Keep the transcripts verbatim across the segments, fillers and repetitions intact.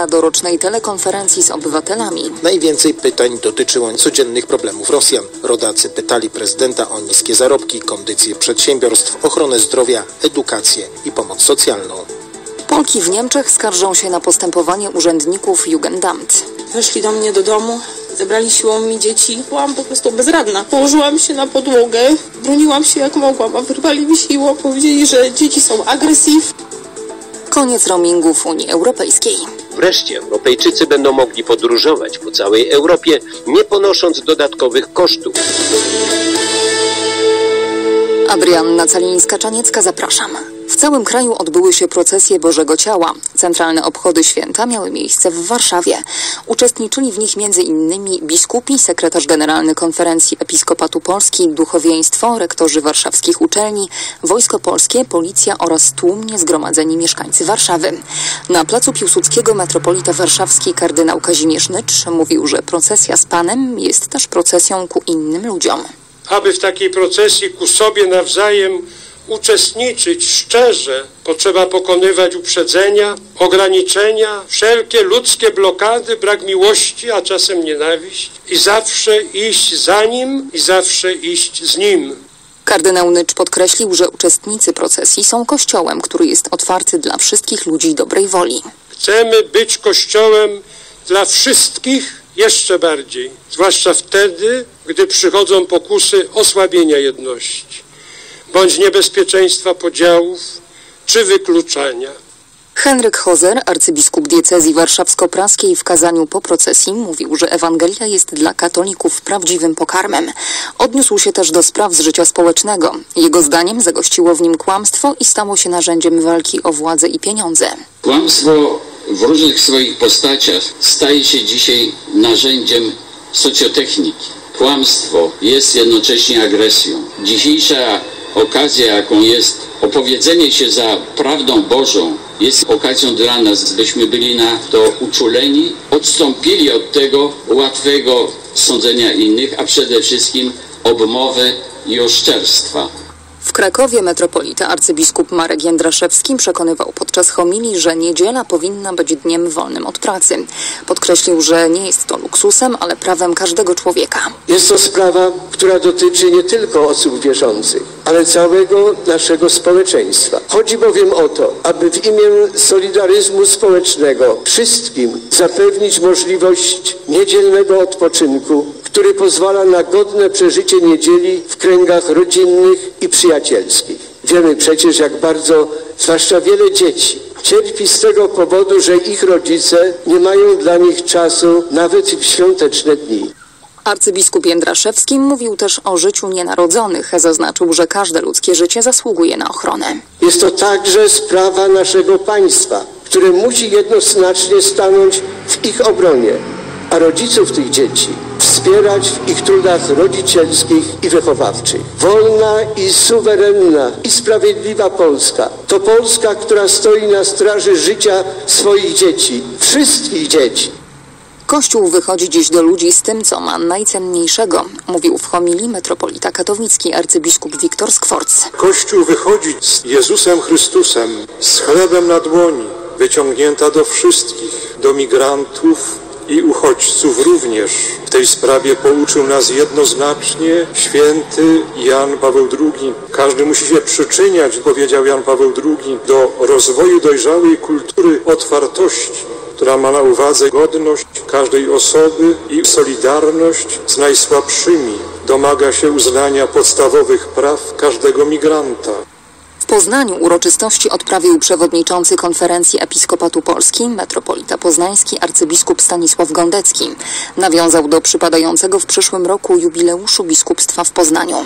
zaprasza do rocznej telekonferencji z obywatelami. Najwięcej pytań dotyczyło codziennych problemów Rosjan. Rodacy pytali prezydenta o niskie zarobki, kondycję przedsiębiorstw, ochronę zdrowia, edukację i pomoc socjalną. Polki w Niemczech skarżą się na postępowanie urzędników Jugendamt. Weszli do mnie do domu, zebrali siłą mi dzieci. Byłam po prostu bezradna. Położyłam się na podłogę, broniłam się jak mogłam, a wyrwali mi siłą, powiedzieli, że dzieci są agresyw. Koniec roamingu w Unii Europejskiej. Wreszcie Europejczycy będą mogli podróżować po całej Europie, nie ponosząc dodatkowych kosztów. Adrianna Calińska-Czaniecka, zapraszam. W całym kraju odbyły się procesje Bożego Ciała. Centralne obchody święta miały miejsce w Warszawie. Uczestniczyli w nich między innymi biskupi, sekretarz generalny Konferencji Episkopatu Polski, duchowieństwo, rektorzy warszawskich uczelni, Wojsko Polskie, policja oraz tłumnie zgromadzeni mieszkańcy Warszawy. Na placu Piłsudskiego metropolita warszawski kardynał Kazimierz Nycz mówił, że procesja z Panem jest też procesją ku innym ludziom. Aby w takiej procesji ku sobie nawzajem uczestniczyć szczerze, potrzeba pokonywać uprzedzenia, ograniczenia, wszelkie ludzkie blokady, brak miłości, a czasem nienawiść i zawsze iść za Nim i zawsze iść z Nim. Kardynał Nycz podkreślił, że uczestnicy procesji są Kościołem, który jest otwarty dla wszystkich ludzi dobrej woli. Chcemy być Kościołem dla wszystkich jeszcze bardziej, zwłaszcza wtedy, gdy przychodzą pokusy osłabienia jedności, bądź niebezpieczeństwa podziałów czy wykluczania. Henryk Hozer, arcybiskup diecezji warszawsko-praskiej, w kazaniu po procesji mówił, że Ewangelia jest dla katolików prawdziwym pokarmem. Odniósł się też do spraw z życia społecznego. Jego zdaniem zagościło w nim kłamstwo i stało się narzędziem walki o władzę i pieniądze. Kłamstwo w różnych swoich postaciach staje się dzisiaj narzędziem socjotechniki. Kłamstwo jest jednocześnie agresją. Dzisiejsza okazja, jaką jest opowiedzenie się za prawdą Bożą, jest okazją dla nas, byśmy byli na to uczuleni, odstąpili od tego łatwego sądzenia innych, a przede wszystkim obmowy i oszczerstwa. W Krakowie metropolita arcybiskup Marek Jędraszewski przekonywał podczas homilii, że niedziela powinna być dniem wolnym od pracy. Podkreślił, że nie jest to luksusem, ale prawem każdego człowieka. Jest to sprawa, która dotyczy nie tylko osób wierzących, ale całego naszego społeczeństwa. Chodzi bowiem o to, aby w imię solidaryzmu społecznego wszystkim zapewnić możliwość niedzielnego odpoczynku, który pozwala na godne przeżycie niedzieli w kręgach rodzinnych i przyjacielskich. Wiemy przecież, jak bardzo, zwłaszcza wiele dzieci, cierpi z tego powodu, że ich rodzice nie mają dla nich czasu nawet w świąteczne dni. Arcybiskup Jędraszewski mówił też o życiu nienarodzonych. Zaznaczył, że każde ludzkie życie zasługuje na ochronę. Jest to także sprawa naszego państwa, które musi jednoznacznie stanąć w ich obronie, a rodziców tych dzieci wspierać w ich trudach rodzicielskich i wychowawczych. Wolna i suwerenna i sprawiedliwa Polska to Polska, która stoi na straży życia swoich dzieci, wszystkich dzieci. Kościół wychodzi dziś do ludzi z tym, co ma najcenniejszego, mówił w homilii metropolita katowicki arcybiskup Wiktor Skworc. Kościół wychodzi z Jezusem Chrystusem, z chlebem na dłoni, wyciągnięta do wszystkich, do migrantów i uchodźców również. W tej sprawie pouczył nas jednoznacznie święty Jan Paweł drugi. Każdy musi się przyczyniać, powiedział Jan Paweł drugi, do rozwoju dojrzałej kultury otwartości, która ma na uwadze godność każdej osoby i solidarność z najsłabszymi. Domaga się uznania podstawowych praw każdego migranta. W Poznaniu uroczystości odprawił przewodniczący Konferencji Episkopatu Polski, metropolita poznański arcybiskup Stanisław Gądecki. Nawiązał do przypadającego w przyszłym roku jubileuszu biskupstwa w Poznaniu.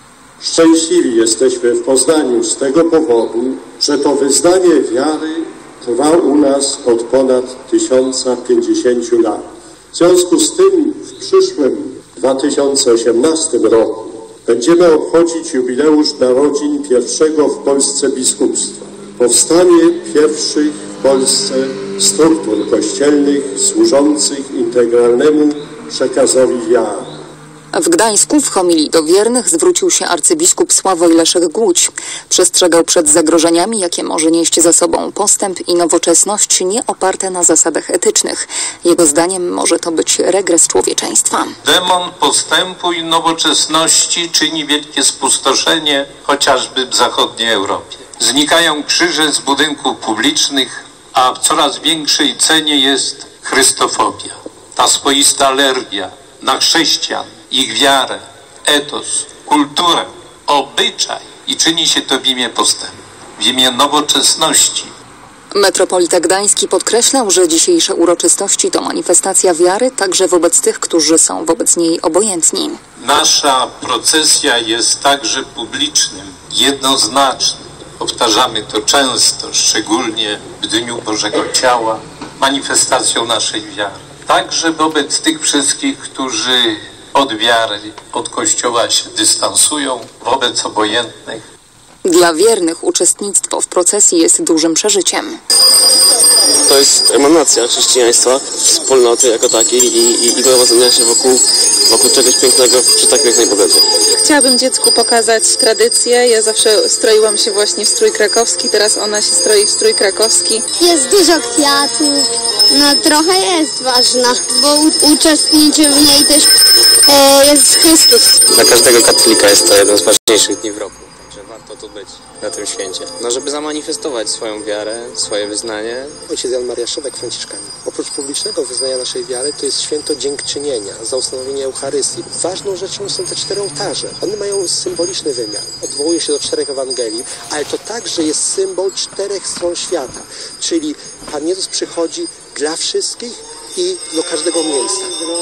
Szczęśliwi jesteśmy w Poznaniu z tego powodu, że to wyznanie wiary trwa u nas od ponad tysiąca pięćdziesięciu lat. W związku z tym w przyszłym dwa tysiące osiemnastym roku będziemy obchodzić jubileusz narodzin pierwszego w Polsce biskupstwa. Powstanie pierwszych w Polsce struktur kościelnych służących integralnemu przekazowi wiary. W Gdańsku w homilii do wiernych zwrócił się arcybiskup Sławoj Leszek Głódź. Przestrzegał przed zagrożeniami, jakie może nieść za sobą postęp i nowoczesność nie oparte na zasadach etycznych. Jego zdaniem może to być regres człowieczeństwa. Demon postępu i nowoczesności czyni wielkie spustoszenie chociażby w zachodniej Europie. Znikają krzyże z budynków publicznych, a w coraz większej cenie jest chrystofobia. Ta swoista alergia na chrześcijan, ich wiarę, etos, kulturę, obyczaj i czyni się to w imię postępu, w imię nowoczesności. Metropolita Gdański podkreślał, że dzisiejsze uroczystości to manifestacja wiary także wobec tych, którzy są wobec niej obojętni. Nasza procesja jest także publicznym, jednoznacznym. Powtarzamy to często, szczególnie w Dniu Bożego Ciała, manifestacją naszej wiary. Także wobec tych wszystkich, którzy od wiary, od Kościoła się dystansują, wobec obojętnych. Dla wiernych uczestnictwo w procesji jest dużym przeżyciem. To jest emanacja chrześcijaństwa, wspólnoty jako takiej i, i, i gromadzenia się wokół, wokół czegoś pięknego przy tak pięknej pogodzie. Chciałabym dziecku pokazać tradycję. Ja zawsze stroiłam się właśnie w strój krakowski, teraz ona się stroi w strój krakowski. Jest dużo kwiatów, no trochę jest ważna, bo u- uczestniczy w niej też e, Jezus Chrystus. Dla każdego katolika jest to jeden z ważniejszych dni w roku. Warto tu być na tym święcie, no żeby zamanifestować swoją wiarę, swoje wyznanie. Ojciec Jan Maria Szewek, Franciszkanin. Oprócz publicznego wyznania naszej wiary, to jest święto dziękczynienia za ustanowienie Eucharystii. Ważną rzeczą są te cztery ołtarze. One mają symboliczny wymiar. Odwołuje się do czterech Ewangelii, ale to także jest symbol czterech stron świata. Czyli Pan Jezus przychodzi dla wszystkich i do każdego miejsca.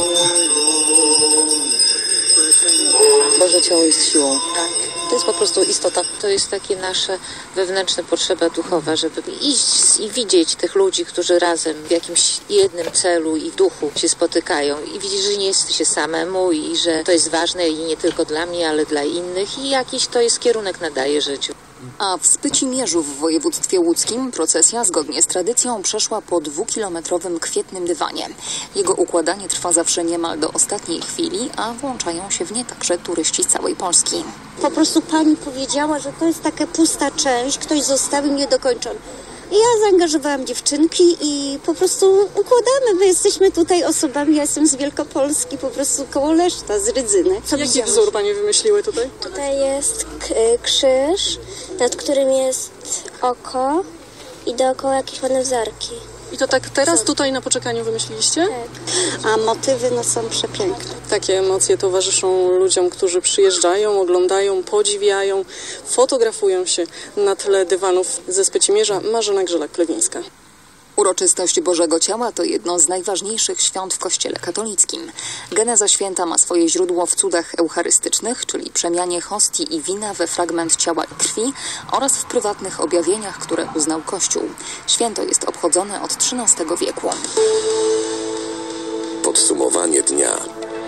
Boże ciało jest siłą. To jest po prostu istota. To jest takie nasze wewnętrzne potrzeba duchowa, żeby iść i widzieć tych ludzi, którzy razem w jakimś jednym celu i duchu się spotykają i widzieć, że nie jest się samemu i że to jest ważne i nie tylko dla mnie, ale dla innych i jakiś to jest kierunek nadaje życiu. A w Spycimierzu w województwie łódzkim procesja zgodnie z tradycją przeszła po dwukilometrowym kwietnym dywanie. Jego układanie trwa zawsze niemal do ostatniej chwili, a włączają się w nie także turyści z całej Polski. Po prostu pani powiedziała, że to jest taka pusta część, ktoś zostawił niedokończony. I ja zaangażowałam dziewczynki i po prostu układamy. My jesteśmy tutaj osobami, ja jestem z Wielkopolski, po prostu koło Leszta, z Rydzyny. Co Jaki wzór pani wymyśliły tutaj? Tutaj jest k- krzyż, nad którym jest oko i dookoła jakieś ładne wzorki. I to tak teraz tutaj na poczekaniu wymyśliliście? Tak. A motywy no są przepiękne. Takie emocje towarzyszą ludziom, którzy przyjeżdżają, oglądają, podziwiają, fotografują się na tle dywanów ze Spycimierza. Marzena Grzelak-Plewińska. Uroczystość Bożego Ciała to jedno z najważniejszych świąt w Kościele katolickim. Geneza święta ma swoje źródło w cudach eucharystycznych, czyli przemianie hostii i wina we fragment ciała i krwi oraz w prywatnych objawieniach, które uznał Kościół. Święto jest obchodzone od trzynastego wieku. Podsumowanie dnia.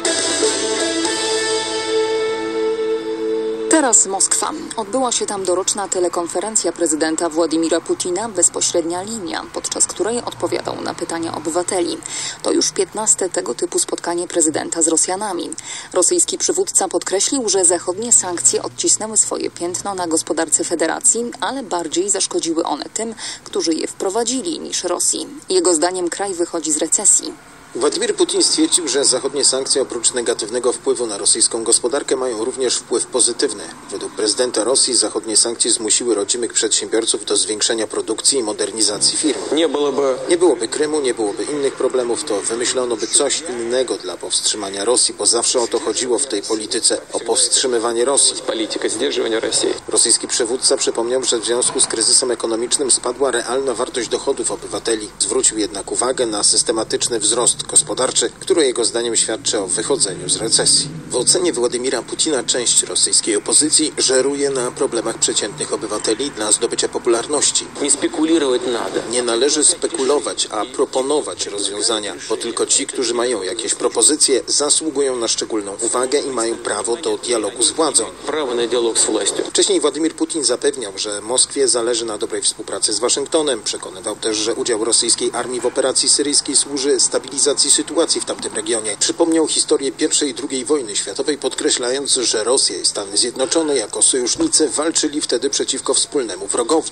Teraz Moskwa. Odbyła się tam doroczna telekonferencja prezydenta Władimira Putina, bezpośrednia linia, podczas której odpowiadał na pytania obywateli. To już piętnaste tego typu spotkanie prezydenta z Rosjanami. Rosyjski przywódca podkreślił, że zachodnie sankcje odcisnęły swoje piętno na gospodarce federacji, ale bardziej zaszkodziły one tym, którzy je wprowadzili, niż Rosji. Jego zdaniem kraj wychodzi z recesji. Władimir Putin stwierdził, że zachodnie sankcje oprócz negatywnego wpływu na rosyjską gospodarkę mają również wpływ pozytywny. Według prezydenta Rosji zachodnie sankcje zmusiły rodzimych przedsiębiorców do zwiększenia produkcji i modernizacji firm. Nie byłoby... nie byłoby Krymu, nie byłoby innych problemów, to wymyślono by coś innego dla powstrzymania Rosji, bo zawsze o to chodziło w tej polityce, o powstrzymywanie Rosji. Polityka zdерживания Rosji. Rosyjski przywódca przypomniał, że w związku z kryzysem ekonomicznym spadła realna wartość dochodów obywateli. Zwrócił jednak uwagę na systematyczny wzrost gospodarczy, który jego zdaniem świadczy o wychodzeniu z recesji. W ocenie Władimira Putina część rosyjskiej opozycji żeruje na problemach przeciętnych obywateli dla zdobycia popularności. Nie spekulować nada. Nie należy spekulować, a proponować rozwiązania, bo tylko ci, którzy mają jakieś propozycje, zasługują na szczególną uwagę i mają prawo do dialogu z władzą. Prawo na dialog z władzą. Wcześniej Władimir Putin zapewniał, że Moskwie zależy na dobrej współpracy z Waszyngtonem. Przekonywał też, że udział rosyjskiej armii w operacji syryjskiej służy stabilizacji stabilizacji sytuacji w tamtym regionie. Przypomniał historię pierwszej i drugiej wojny światowej, podkreślając, że Rosja i Stany Zjednoczone jako sojusznicy walczyli wtedy przeciwko wspólnemu wrogowi.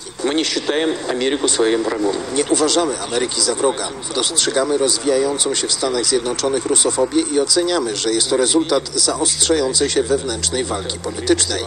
Nie uważamy Ameryki za wroga. Dostrzegamy rozwijającą się w Stanach Zjednoczonych rusofobię i oceniamy, że jest to rezultat zaostrzającej się wewnętrznej walki politycznej.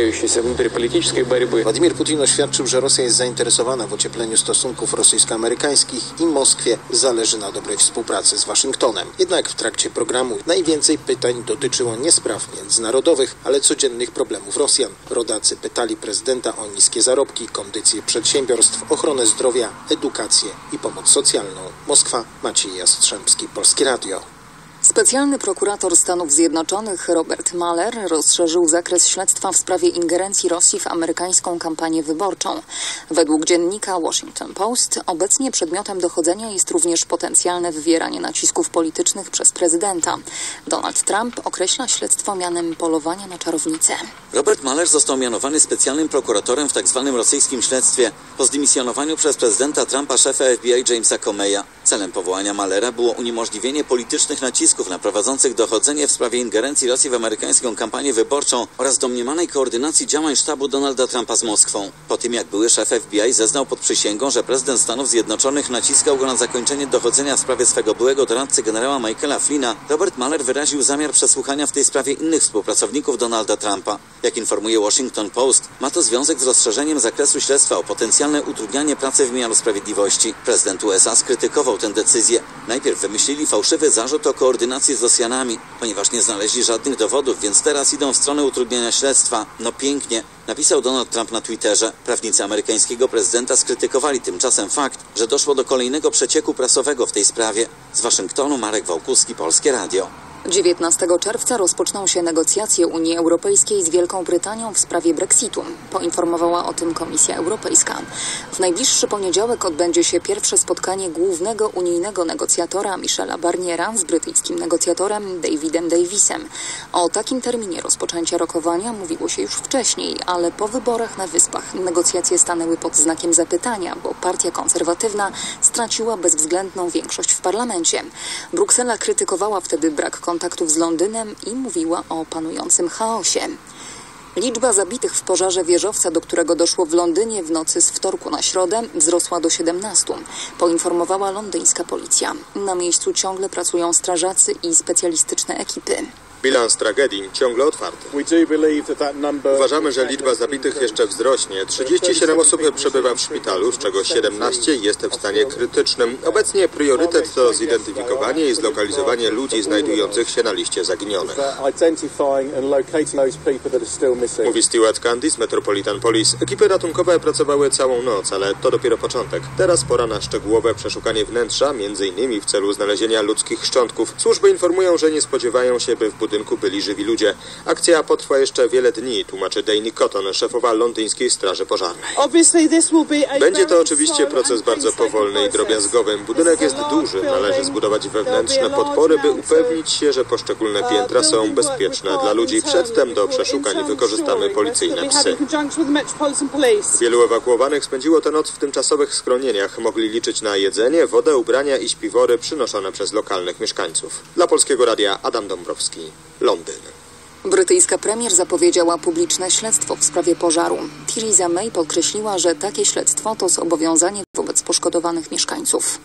Władimir Putin oświadczył, że Rosja jest zainteresowana w ociepleniu stosunków rosyjsko-amerykańskich i Moskwie zależy na dobrej współpracy z Waszyngtonem. Jednak w trakcie programu najwięcej pytań dotyczyło nie spraw międzynarodowych, ale codziennych problemów Rosjan. Rodacy pytali prezydenta o niskie zarobki, kondycję przedsiębiorstw, ochronę zdrowia, edukację i pomoc socjalną. Moskwa, Maciej Jastrzębski, Polskie Radio. Specjalny prokurator Stanów Zjednoczonych Robert Mueller rozszerzył zakres śledztwa w sprawie ingerencji Rosji w amerykańską kampanię wyborczą. Według dziennika Washington Post obecnie przedmiotem dochodzenia jest również potencjalne wywieranie nacisków politycznych przez prezydenta. Donald Trump określa śledztwo mianem polowania na czarownicę. Robert Mueller został mianowany specjalnym prokuratorem w tzw. rosyjskim śledztwie po zdymisjonowaniu przez prezydenta Trumpa szefa F B I Jamesa Comeya. Celem powołania Muellera było uniemożliwienie politycznych nacisków na prowadzących dochodzenie w sprawie ingerencji Rosji w amerykańską kampanię wyborczą oraz domniemanej koordynacji działań sztabu Donalda Trumpa z Moskwą. Po tym, jak były szef F B I zeznał pod przysięgą, że prezydent Stanów Zjednoczonych naciskał go na zakończenie dochodzenia w sprawie swego byłego doradcy generała Michaela Flynna, Robert Mueller wyraził zamiar przesłuchania w tej sprawie innych współpracowników Donalda Trumpa. Jak informuje Washington Post, ma to związek z rozszerzeniem zakresu śledztwa o potencjalne utrudnianie pracy wymiaru sprawiedliwości. Prezydent U S A skrytykował tę decyzję. Najpierw wymyślili fałszywy zarzut o koordynacji z Rosjanami, ponieważ nie znaleźli żadnych dowodów, więc teraz idą w stronę utrudniania śledztwa. No pięknie, napisał Donald Trump na Twitterze. Prawnicy amerykańskiego prezydenta skrytykowali tymczasem fakt, że doszło do kolejnego przecieku prasowego w tej sprawie. Z Waszyngtonu Marek Wałkuski, Polskie Radio. dziewiętnastego czerwca rozpoczną się negocjacje Unii Europejskiej z Wielką Brytanią w sprawie Brexitu, poinformowała o tym Komisja Europejska. W najbliższy poniedziałek odbędzie się pierwsze spotkanie głównego unijnego negocjatora Michela Barniera z brytyjskim negocjatorem Davidem Davisem. O takim terminie rozpoczęcia rokowania mówiło się już wcześniej, ale po wyborach na Wyspach negocjacje stanęły pod znakiem zapytania, bo partia konserwatywna straciła bezwzględną większość w parlamencie. Bruksela krytykowała wtedy brak kontaktów z Londynem i mówiła o panującym chaosie. Liczba zabitych w pożarze wieżowca, do którego doszło w Londynie w nocy z wtorku na środę, wzrosła do siedemnastu, poinformowała londyńska policja. Na miejscu ciągle pracują strażacy i specjalistyczne ekipy. Bilans tragedii ciągle otwarty. Uważamy, że liczba zabitych jeszcze wzrośnie. trzydzieści siedem osób przebywa w szpitalu, z czego siedemnaście jest w stanie krytycznym. Obecnie priorytet to zidentyfikowanie i zlokalizowanie ludzi znajdujących się na liście zaginionych. Mówi Stuart Candy z Metropolitan Police. Ekipy ratunkowe pracowały całą noc, ale to dopiero początek. Teraz pora na szczegółowe przeszukanie wnętrza, między innymi w celu znalezienia ludzkich szczątków. Służby informują, że nie spodziewają się, by w budynku byli żywi ludzie. Akcja potrwa jeszcze wiele dni, tłumaczy Dani Cotton, szefowa londyńskiej straży pożarnej. Będzie to oczywiście proces bardzo powolny i drobiazgowy. Budynek jest duży, należy zbudować wewnętrzne podpory, by upewnić się, że poszczególne piętra są bezpieczne dla ludzi. Przedtem do przeszukań wykorzystamy policyjne psy. Wielu ewakuowanych spędziło tę noc w tymczasowych schronieniach. Mogli liczyć na jedzenie, wodę, ubrania i śpiwory przynoszone przez lokalnych mieszkańców. Dla Polskiego Radia Adam Dąbrowski, Londyn. Brytyjska premier zapowiedziała publiczne śledztwo w sprawie pożaru. Theresa May podkreśliła, że takie śledztwo to zobowiązanie wobec poszkodowanych mieszkańców.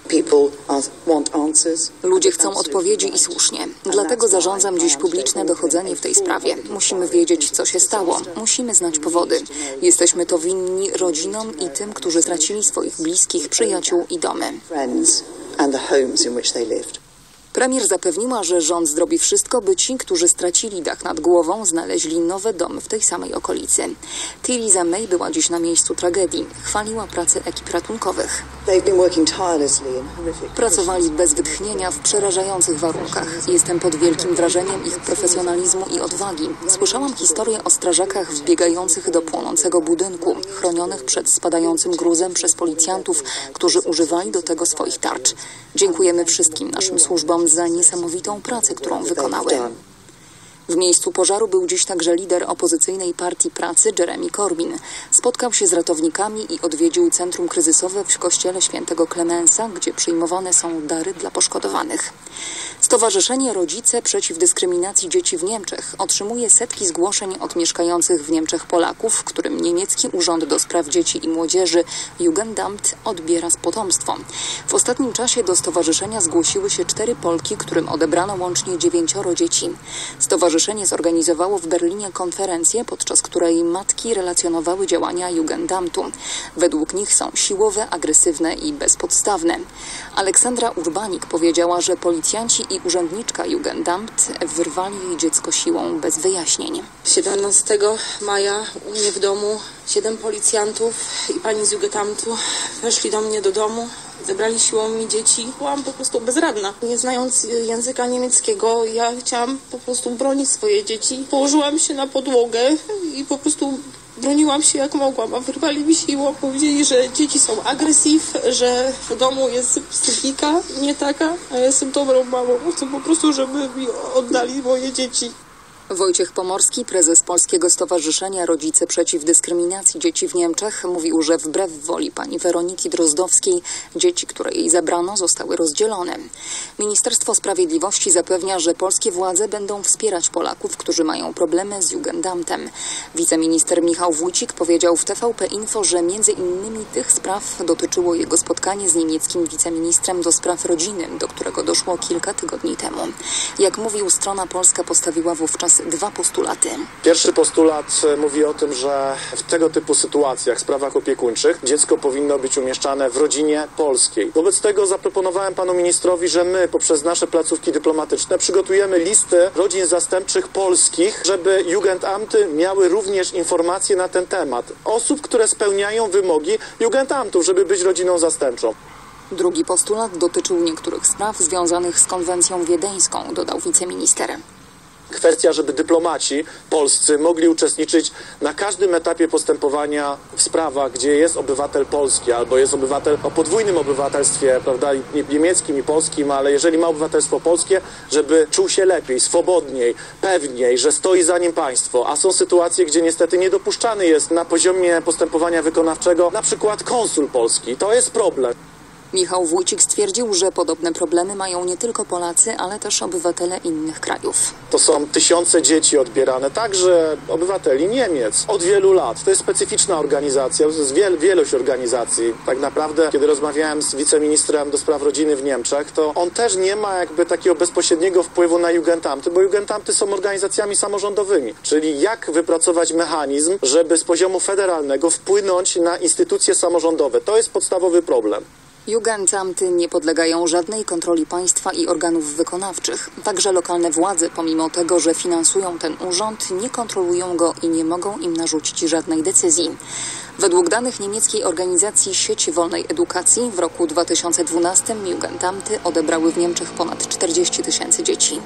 Ludzie chcą odpowiedzi i słusznie. Dlatego zarządzam dziś publiczne dochodzenie w tej sprawie. Musimy wiedzieć, co się stało. Musimy znać powody. Jesteśmy to winni rodzinom i tym, którzy stracili swoich bliskich, przyjaciół i domy. Premier zapewniła, że rząd zrobi wszystko, by ci, którzy stracili dach nad głową, znaleźli nowe domy w tej samej okolicy. Theresa May była dziś na miejscu tragedii. Chwaliła pracę ekip ratunkowych. Pracowali bez wytchnienia w przerażających warunkach. Jestem pod wielkim wrażeniem ich profesjonalizmu i odwagi. Słyszałam historię o strażakach wbiegających do płonącego budynku, chronionych przed spadającym gruzem przez policjantów, którzy używali do tego swoich tarcz. Dziękujemy wszystkim naszym służbom za niesamowitą pracę, którą wykonały. W miejscu pożaru był dziś także lider opozycyjnej Partii Pracy Jeremy Corbyn. Spotkał się z ratownikami i odwiedził centrum kryzysowe w kościele świętego Klemensa, gdzie przyjmowane są dary dla poszkodowanych. Stowarzyszenie Rodzice przeciw dyskryminacji dzieci w Niemczech otrzymuje setki zgłoszeń od mieszkających w Niemczech Polaków, którym niemiecki Urząd do Spraw Dzieci i Młodzieży Jugendamt odbiera potomstwo. W ostatnim czasie do stowarzyszenia zgłosiły się cztery Polki, którym odebrano łącznie dziewięcioro dzieci. Stowarzyszenie zorganizowało w Berlinie konferencję, podczas której matki relacjonowały działania Jugendamtu. Według nich są siłowe, agresywne i bezpodstawne. Aleksandra Urbanik powiedziała, że policjanci i urzędniczka Jugendamt wyrwali jej dziecko siłą bez wyjaśnień. siedemnastego maja u mnie w domu siedem policjantów i pani z Jugendamtu weszli do mnie do domu. Zebrali siłą mi dzieci. Byłam po prostu bezradna. Nie znając języka niemieckiego, ja chciałam po prostu bronić swoje dzieci. Położyłam się na podłogę i po prostu broniłam się jak mogłam, a wyrwali mi siłą. Powiedzieli, że dzieci są agresyw, że w domu jest psychika nie taka, a ja jestem dobrą mamą. Chcę po prostu, żeby mi oddali moje dzieci. Wojciech Pomorski, prezes Polskiego Stowarzyszenia Rodzice przeciw dyskryminacji dzieci w Niemczech, mówił, że wbrew woli pani Weroniki Drozdowskiej dzieci, które jej zabrano, zostały rozdzielone. Ministerstwo Sprawiedliwości zapewnia, że polskie władze będą wspierać Polaków, którzy mają problemy z Jugendamtem. Wiceminister Michał Wójcik powiedział w T V P Info, że między innymi tych spraw dotyczyło jego spotkanie z niemieckim wiceministrem do spraw rodziny, do którego doszło kilka tygodni temu. Jak mówił, strona polska postawiła wówczas dwa postulaty. Pierwszy postulat mówi o tym, że w tego typu sytuacjach, sprawach opiekuńczych, dziecko powinno być umieszczane w rodzinie polskiej. Wobec tego zaproponowałem panu ministrowi, że my poprzez nasze placówki dyplomatyczne przygotujemy listy rodzin zastępczych polskich, żeby Jugendamty miały również informacje na ten temat. Osób, które spełniają wymogi Jugendamtów, żeby być rodziną zastępczą. Drugi postulat dotyczył niektórych spraw związanych z konwencją wiedeńską, dodał wiceminister. Kwestia, żeby dyplomaci polscy mogli uczestniczyć na każdym etapie postępowania w sprawach, gdzie jest obywatel polski albo jest obywatel o podwójnym obywatelstwie, prawda, niemieckim i polskim, ale jeżeli ma obywatelstwo polskie, żeby czuł się lepiej, swobodniej, pewniej, że stoi za nim państwo. A są sytuacje, gdzie niestety niedopuszczany jest na poziomie postępowania wykonawczego na przykład konsul polski. To jest problem. Michał Wójcik stwierdził, że podobne problemy mają nie tylko Polacy, ale też obywatele innych krajów. To są tysiące dzieci odbierane, także obywateli Niemiec od wielu lat. To jest specyficzna organizacja, to jest wiel, wielość organizacji. Tak naprawdę, kiedy rozmawiałem z wiceministrem do spraw rodziny w Niemczech, to on też nie ma jakby takiego bezpośredniego wpływu na Jugendamty, bo Jugendamty są organizacjami samorządowymi. Czyli jak wypracować mechanizm, żeby z poziomu federalnego wpłynąć na instytucje samorządowe. To jest podstawowy problem. Jugendamty nie podlegają żadnej kontroli państwa i organów wykonawczych. Także lokalne władze, pomimo tego, że finansują ten urząd, nie kontrolują go i nie mogą im narzucić żadnej decyzji. Według danych niemieckiej organizacji Sieć Wolnej Edukacji w roku dwa tysiące dwunastym Jugendamty odebrały w Niemczech ponad czterdzieści tysięcy dzieci.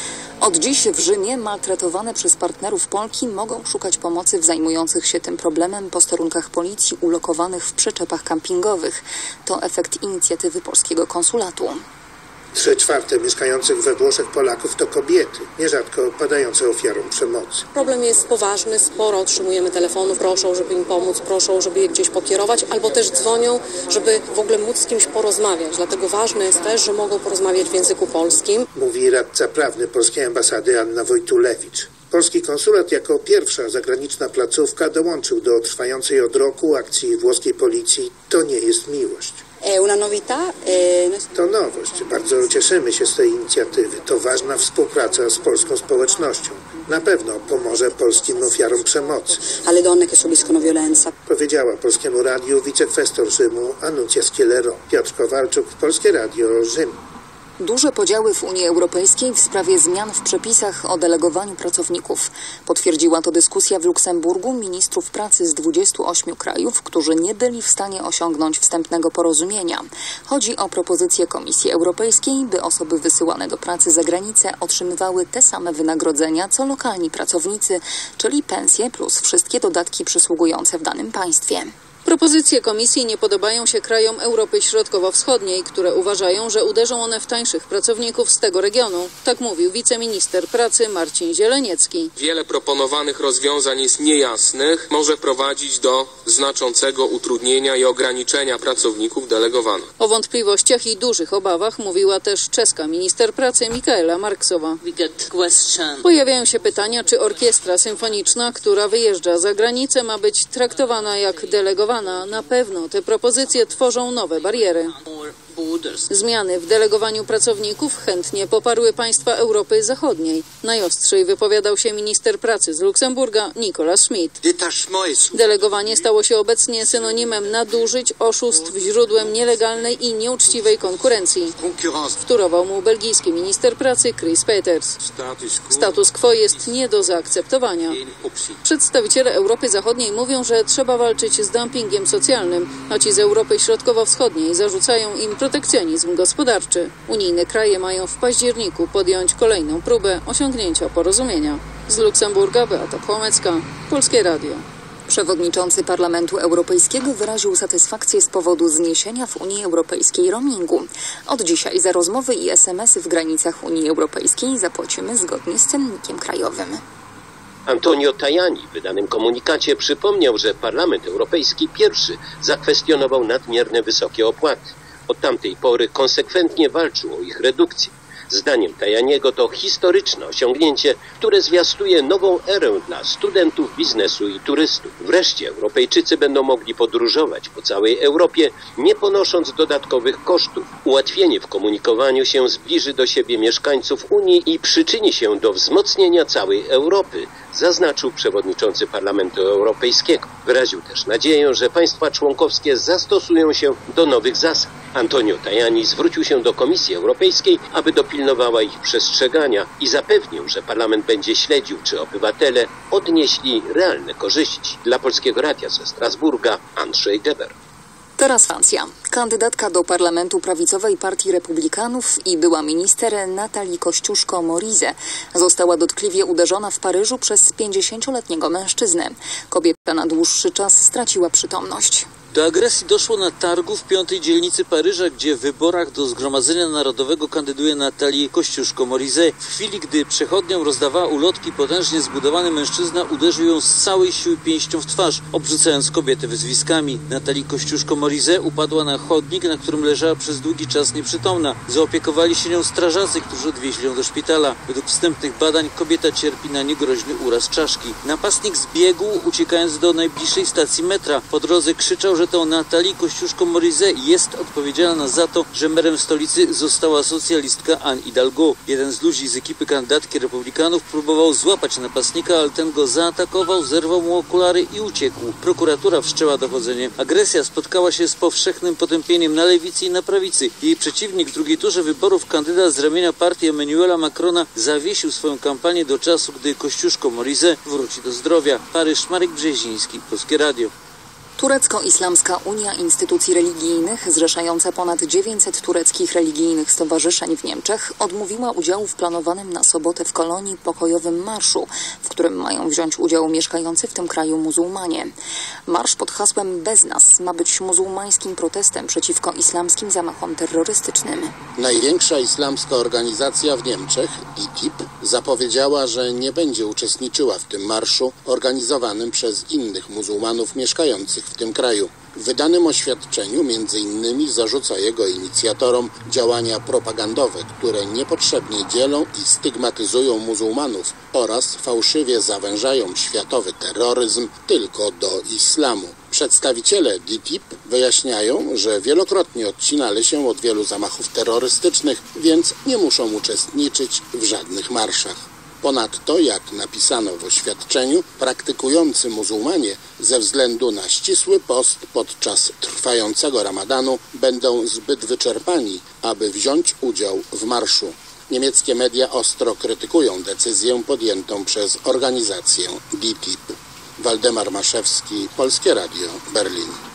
Od dziś w Rzymie maltretowane przez partnerów Polki mogą szukać pomocy w zajmujących się tym problemem posterunkach policji ulokowanych w przyczepach kampingowych. To efekt inicjatywy polskiego konsulatu. Trzy czwarte mieszkających we Włoszech Polaków to kobiety, nierzadko padające ofiarą przemocy. Problem jest poważny, sporo otrzymujemy telefonów, proszą, żeby im pomóc, proszą, żeby je gdzieś pokierować, albo też dzwonią, żeby w ogóle móc z kimś porozmawiać. Dlatego ważne jest też, że mogą porozmawiać w języku polskim. Mówi radca prawny polskiej ambasady Anna Wojtulewicz. Polski konsulat jako pierwsza zagraniczna placówka dołączył do trwającej od roku akcji włoskiej policji To nie jest miłość. To nowość. Bardzo cieszymy się z tej inicjatywy. To ważna współpraca z polską społecznością. Na pewno pomoże polskim ofiarom przemocy. Alle donne che subiscono violenza. Powiedziała Polskiemu Radiu wicekwestor Rzymu Anuncia Schielero. Piotr Kowalczuk, Polskie Radio, Rzym. Duże podziały w Unii Europejskiej w sprawie zmian w przepisach o delegowaniu pracowników. Potwierdziła to dyskusja w Luksemburgu ministrów pracy z dwudziestu ośmiu krajów, którzy nie byli w stanie osiągnąć wstępnego porozumienia. Chodzi o propozycję Komisji Europejskiej, by osoby wysyłane do pracy za granicę otrzymywały te same wynagrodzenia, co lokalni pracownicy, czyli pensje plus wszystkie dodatki przysługujące w danym państwie. Propozycje Komisji nie podobają się krajom Europy Środkowo-Wschodniej, które uważają, że uderzą one w tańszych pracowników z tego regionu. Tak mówił wiceminister pracy Marcin Zieleniecki. Wiele proponowanych rozwiązań jest niejasnych, może prowadzić do znaczącego utrudnienia i ograniczenia pracowników delegowanych. O wątpliwościach i dużych obawach mówiła też czeska minister pracy Mikaela Marksowa. Pojawiają się pytania, czy orkiestra symfoniczna, która wyjeżdża za granicę, ma być traktowana jak delegowana. Na pewno te propozycje tworzą nowe bariery. Zmiany w delegowaniu pracowników chętnie poparły państwa Europy Zachodniej. Najostrzej wypowiadał się minister pracy z Luksemburga Nicolas Schmid. Delegowanie stało się obecnie synonimem nadużyć, oszustw, źródłem nielegalnej i nieuczciwej konkurencji. Wtórował mu belgijski minister pracy Chris Peters. Status quo jest nie do zaakceptowania. Przedstawiciele Europy Zachodniej mówią, że trzeba walczyć z dumpingiem socjalnym, a ci z Europy Środkowo-Wschodniej zarzucają im protekcjonizm gospodarczy. Unijne kraje mają w październiku podjąć kolejną próbę osiągnięcia porozumienia. Z Luksemburga Beata Płomecka, Polskie Radio. Przewodniczący Parlamentu Europejskiego wyraził satysfakcję z powodu zniesienia w Unii Europejskiej roamingu. Od dzisiaj za rozmowy i es em esy w granicach Unii Europejskiej zapłacimy zgodnie z cennikiem krajowym. Antonio Tajani w wydanym komunikacie przypomniał, że Parlament Europejski pierwszy zakwestionował nadmierne wysokie opłaty. Od tamtej pory konsekwentnie walczył o ich redukcję. Zdaniem Tajaniego to historyczne osiągnięcie, które zwiastuje nową erę dla studentów, biznesu i turystów. Wreszcie Europejczycy będą mogli podróżować po całej Europie, nie ponosząc dodatkowych kosztów. Ułatwienie w komunikowaniu się zbliży do siebie mieszkańców Unii i przyczyni się do wzmocnienia całej Europy, zaznaczył przewodniczący Parlamentu Europejskiego. Wyraził też nadzieję, że państwa członkowskie zastosują się do nowych zasad. Antonio Tajani zwrócił się do Komisji Europejskiej, aby dopilnowała ich przestrzegania i zapewnił, że Parlament będzie śledził, czy obywatele odnieśli realne korzyści. Dla Polskiego Radia ze Strasburga Andrzej Deber. Teraz Francja. Kandydatka do Parlamentu Prawicowej Partii Republikanów i była minister Natalie Kościuszko-Morizet została dotkliwie uderzona w Paryżu przez pięćdziesięcioletniego mężczyznę. Kobieta na dłuższy czas straciła przytomność. Do agresji doszło na targu w piątej dzielnicy Paryża, gdzie w wyborach do Zgromadzenia Narodowego kandyduje Natalie Kościuszko-Morizet. W chwili, gdy przechodniom rozdawała ulotki, potężnie zbudowany mężczyzna uderzył ją z całej siły pięścią w twarz, obrzucając kobietę wyzwiskami. Natalie Kościuszko-Morizet upadła na chodnik, na którym leżała przez długi czas nieprzytomna. Zaopiekowali się nią strażacy, którzy odwieźli ją do szpitala. Według wstępnych badań kobieta cierpi na niegroźny uraz czaszki. Napastnik zbiegł, uciekając do najbliższej stacji metra. Po drodze krzyczał, że to Natalie Kościuszko-Morizet jest odpowiedzialna za to, że merem stolicy została socjalistka Anne Hidalgo. Jeden z ludzi z ekipy kandydatki republikanów próbował złapać napastnika, ale ten go zaatakował, zerwał mu okulary i uciekł. Prokuratura wszczęła dochodzenie. Agresja spotkała się z powszechnym potępieniem na lewicy i na prawicy. Jej przeciwnik w drugiej turze wyborów, kandydat z ramienia partii Emmanuela Macrona, zawiesił swoją kampanię do czasu, gdy Kościuszko-Morizet wróci do zdrowia. Paryż, Marek Brzeziński, Polskie Radio. Turecko-Islamska Unia Instytucji Religijnych, zrzeszająca ponad dziewięćset tureckich religijnych stowarzyszeń w Niemczech, odmówiła udziału w planowanym na sobotę w Kolonii pokojowym marszu, w którym mają wziąć udział mieszkający w tym kraju muzułmanie. Marsz pod hasłem Bez nas ma być muzułmańskim protestem przeciwko islamskim zamachom terrorystycznym. Największa islamska organizacja w Niemczech, D I T I P, zapowiedziała, że nie będzie uczestniczyła w tym marszu organizowanym przez innych muzułmanów mieszkających w tym kraju. W wydanym oświadczeniu między innymi zarzuca jego inicjatorom działania propagandowe, które niepotrzebnie dzielą i stygmatyzują muzułmanów oraz fałszywie zawężają światowy terroryzm tylko do islamu. Przedstawiciele D I T I P wyjaśniają, że wielokrotnie odcinali się od wielu zamachów terrorystycznych, więc nie muszą uczestniczyć w żadnych marszach. Ponadto, jak napisano w oświadczeniu, praktykujący muzułmanie ze względu na ścisły post podczas trwającego ramadanu będą zbyt wyczerpani, aby wziąć udział w marszu. Niemieckie media ostro krytykują decyzję podjętą przez organizację D I T I P. Waldemar Maszewski, Polskie Radio, Berlin.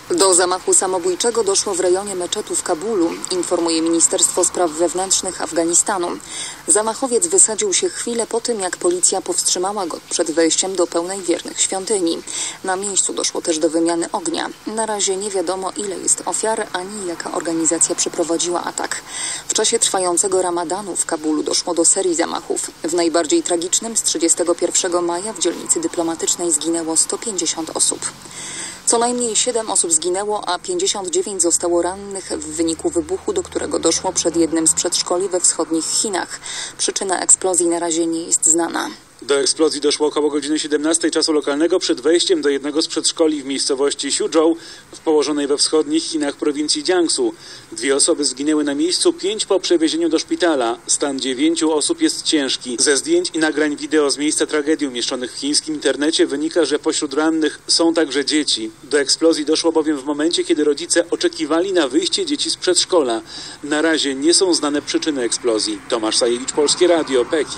Do zamachu samobójczego doszło w rejonie meczetu w Kabulu, informuje Ministerstwo Spraw Wewnętrznych Afganistanu. Zamachowiec wysadził się chwilę po tym, jak policja powstrzymała go przed wejściem do pełnej wiernych świątyni. Na miejscu doszło też do wymiany ognia. Na razie nie wiadomo, ile jest ofiar, ani jaka organizacja przeprowadziła atak. W czasie trwającego ramadanu w Kabulu doszło do serii zamachów. W najbardziej tragicznym z trzydziestego pierwszego maja w dzielnicy dyplomatycznej zginęło sto pięćdziesiąt osób. Co najmniej siedem osób zginęło, a pięćdziesiąt dziewięć zostało rannych w wyniku wybuchu, do którego doszło przed jednym z przedszkoli we wschodnich Chinach. Przyczyna eksplozji na razie nie jest znana. Do eksplozji doszło około godziny siedemnastej czasu lokalnego przed wejściem do jednego z przedszkoli w miejscowości Xuzhou w położonej we wschodnich Chinach prowincji Jiangsu. Dwie osoby zginęły na miejscu, pięć po przewiezieniu do szpitala. Stan dziewięciu osób jest ciężki. Ze zdjęć i nagrań wideo z miejsca tragedii umieszczonych w chińskim internecie wynika, że pośród rannych są także dzieci. Do eksplozji doszło bowiem w momencie, kiedy rodzice oczekiwali na wyjście dzieci z przedszkola. Na razie nie są znane przyczyny eksplozji. Tomasz Sajewicz, Polskie Radio, Pekin.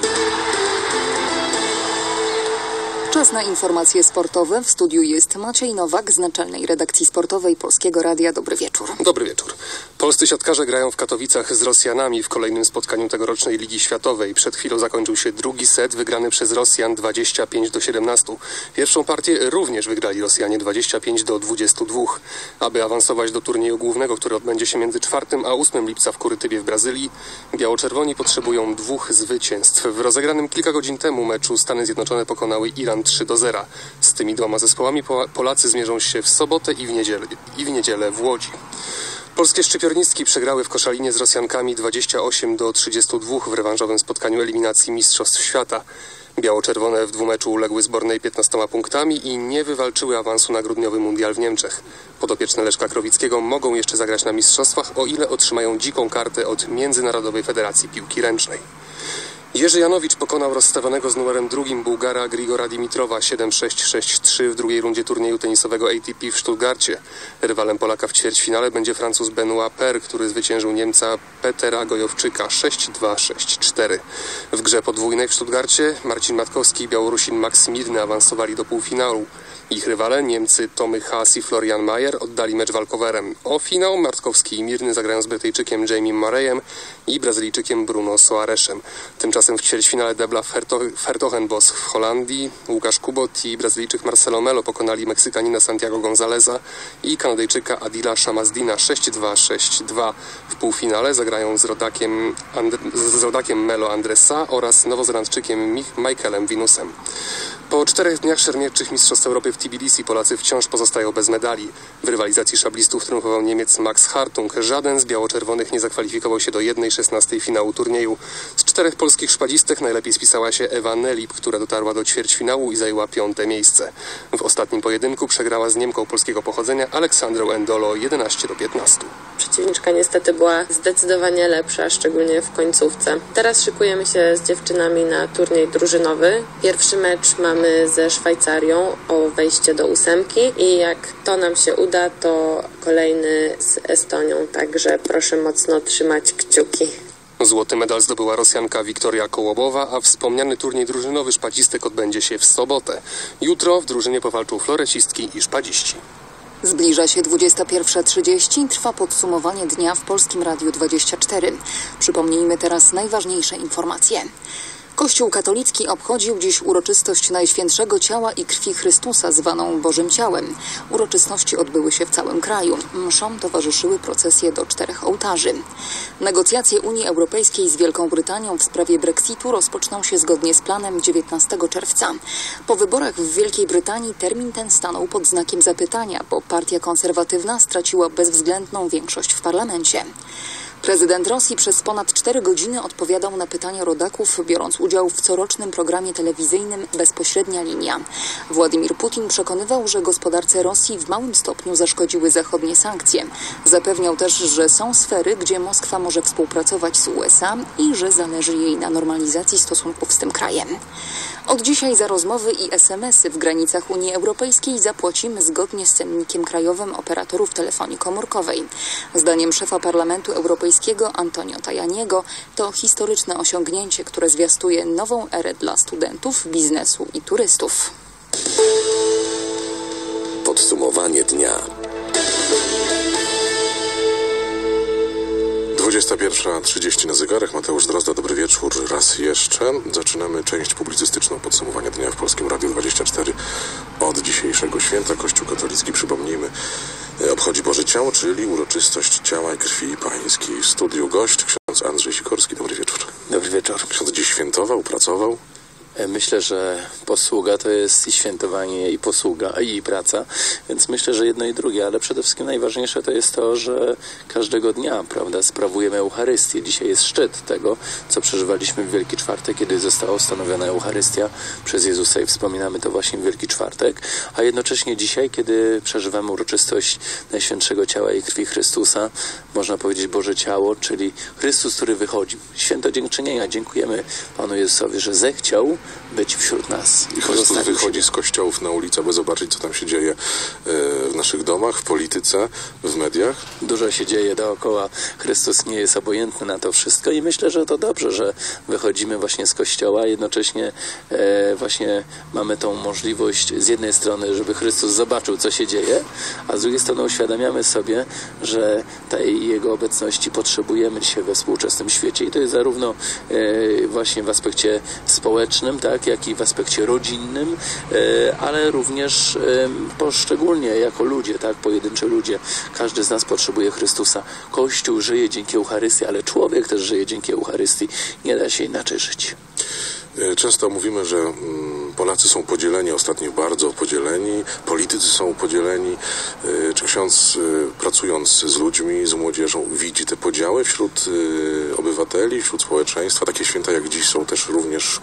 Czas na informacje sportowe. W studiu jest Maciej Nowak z Naczelnej Redakcji Sportowej Polskiego Radia. Dobry wieczór. Dobry wieczór. Polscy siatkarze grają w Katowicach z Rosjanami w kolejnym spotkaniu tegorocznej Ligi Światowej. Przed chwilą zakończył się drugi set wygrany przez Rosjan dwadzieścia pięć do siedemnastu. Pierwszą partię również wygrali Rosjanie dwadzieścia pięć do dwudziestu dwóch. Aby awansować do turnieju głównego, który odbędzie się między czwartym a ósmym lipca w Kurytybie w Brazylii, biało-czerwoni potrzebują dwóch zwycięstw. W rozegranym kilka godzin temu meczu Stany Zjednoczone pokonały Iran trzy do zera. Z tymi dwoma zespołami Polacy zmierzą się w sobotę i w niedzielę, i w niedzielę w Łodzi. Polskie szczypiornistki przegrały w Koszalinie z Rosjankami dwadzieścia osiem do trzydziestu dwóch w rewanżowym spotkaniu eliminacji Mistrzostw Świata. Biało-czerwone w dwumeczu uległy zbornej piętnastoma punktami i nie wywalczyły awansu na grudniowy mundial w Niemczech. Podopieczne Leszka Krowickiego mogą jeszcze zagrać na mistrzostwach, o ile otrzymają dziką kartę od Międzynarodowej Federacji Piłki Ręcznej. Jerzy Janowicz pokonał rozstawionego z numerem drugim Bułgara Grigora Dimitrowa siedem sześć sześć trzy w drugiej rundzie turnieju tenisowego A T P w Stuttgarcie. Rywalem Polaka w ćwierćfinale będzie Francuz Benoit Paire, który zwyciężył Niemca Petera Gojowczyka sześć dwa sześć cztery. W grze podwójnej w Stuttgarcie Marcin Matkowski i Białorusin Max Mirny awansowali do półfinału. Ich rywale, Niemcy Tomy Haas i Florian Mayer, oddali mecz walkowerem. O finał Martkowski i Mirny zagrają z Brytyjczykiem Jamie Murrayem i Brazylijczykiem Bruno Soaresem. Tymczasem w ćwierćfinale debla Hertogenbosch w Holandii Łukasz Kubot i Brazylijczyk Marcelo Melo pokonali Meksykanina Santiago Gonzaleza i Kanadyjczyka Adila Shamazdina sześć dwa sześć dwa. W półfinale zagrają z rodakiem, And- z rodakiem Melo Andresa oraz nowozelandczykiem Michaelem Winusem. Po czterech dniach szermierczych Mistrzostw Europy w Tbilisi Polacy wciąż pozostają bez medali. W rywalizacji szablistów triumfował Niemiec Max Hartung. Żaden z biało-czerwonych nie zakwalifikował się do jednej szesnastej finału turnieju. Z czterech polskich szpadzistek najlepiej spisała się Ewa Nelip, która dotarła do ćwierćfinału i zajęła piąte miejsce. W ostatnim pojedynku przegrała z Niemką polskiego pochodzenia Aleksandrą Endolo jedenaście do piętnastu. Przeciwniczka niestety była zdecydowanie lepsza, szczególnie w końcówce. Teraz szykujemy się z dziewczynami na turniej drużynowy. Pierwszy mecz mamy ze Szwajcarią o wejście do ósemki i jak to nam się uda, to kolejny z Estonią, także proszę mocno trzymać kciuki. Złoty medal zdobyła Rosjanka Wiktoria Kołobowa, a wspomniany turniej drużynowy szpacistek odbędzie się w sobotę. Jutro w drużynie powalczą florecistki i szpadziści. Zbliża się dwudziesta pierwsza trzydzieści, trwa podsumowanie dnia w Polskim Radiu dwadzieścia cztery. Przypomnijmy teraz najważniejsze informacje. Kościół katolicki obchodził dziś uroczystość Najświętszego Ciała i Krwi Chrystusa, zwaną Bożym Ciałem. Uroczystości odbyły się w całym kraju. Mszom towarzyszyły procesje do czterech ołtarzy. Negocjacje Unii Europejskiej z Wielką Brytanią w sprawie Brexitu rozpoczną się zgodnie z planem dziewiętnastego czerwca. Po wyborach w Wielkiej Brytanii termin ten stanął pod znakiem zapytania, bo partia konserwatywna straciła bezwzględną większość w parlamencie. Prezydent Rosji przez ponad cztery godziny odpowiadał na pytania rodaków, biorąc udział w corocznym programie telewizyjnym Bezpośrednia Linia. Władimir Putin przekonywał, że gospodarce Rosji w małym stopniu zaszkodziły zachodnie sankcje. Zapewniał też, że są sfery, gdzie Moskwa może współpracować z U S A i że zależy jej na normalizacji stosunków z tym krajem. Od dzisiaj za rozmowy i es em esy w granicach Unii Europejskiej zapłacimy zgodnie z cennikiem krajowym operatorów telefonii komórkowej. Zdaniem szefa Parlamentu Europejskiego Antonio Tajaniego to historyczne osiągnięcie, które zwiastuje nową erę dla studentów, biznesu i turystów. Podsumowanie dnia. dwudziesta pierwsza trzydzieści na zegarach. Mateusz Drozda, dobry wieczór raz jeszcze. Zaczynamy część publicystyczną podsumowania dnia w Polskim Radiu dwadzieścia cztery od dzisiejszego święta. Kościół katolicki, przypomnijmy, obchodzi Boże Ciało, czyli uroczystość ciała i krwi pańskiej. W studiu gość ksiądz Andrzej Sikorski. Dobry wieczór. Dobry wieczór. Ksiądz dziś świętował, pracował? Myślę, że posługa to jest i świętowanie, i posługa, i praca, więc myślę, że jedno i drugie, ale przede wszystkim najważniejsze to jest to, że każdego dnia, prawda, sprawujemy Eucharystię. Dzisiaj jest szczyt tego, co przeżywaliśmy w Wielki Czwartek, kiedy została ustanowiona Eucharystia przez Jezusa i wspominamy to właśnie w Wielki Czwartek, a jednocześnie dzisiaj, kiedy przeżywamy uroczystość Najświętszego Ciała i Krwi Chrystusa, można powiedzieć Boże Ciało, czyli Chrystus, który wychodzi. Święto Dziękczynienia. Dziękujemy Panu Jezusowi, że zechciał być wśród nas. I Chrystus wychodzi z kościołów na ulicę, aby zobaczyć, co tam się dzieje w naszych domach, w polityce, w mediach. Dużo się dzieje dookoła. Chrystus nie jest obojętny na to wszystko i myślę, że to dobrze, że wychodzimy właśnie z kościoła, a jednocześnie e, właśnie mamy tą możliwość z jednej strony, żeby Chrystus zobaczył, co się dzieje, a z drugiej strony uświadamiamy sobie, że tej Jego obecności potrzebujemy dzisiaj we współczesnym świecie i to jest zarówno e, właśnie w aspekcie społecznym, tak, jak i w aspekcie rodzinnym, ale również poszczególnie jako ludzie, tak, pojedynczy ludzie. Każdy z nas potrzebuje Chrystusa. Kościół żyje dzięki Eucharystii, ale człowiek też żyje dzięki Eucharystii. Nie da się inaczej żyć. Często mówimy, że Polacy są podzieleni, ostatnio bardzo podzieleni, politycy są podzieleni. Czy ksiądz, pracując z ludźmi, z młodzieżą, widzi te podziały wśród obywateli, wśród społeczeństwa? Takie święta jak dziś są też również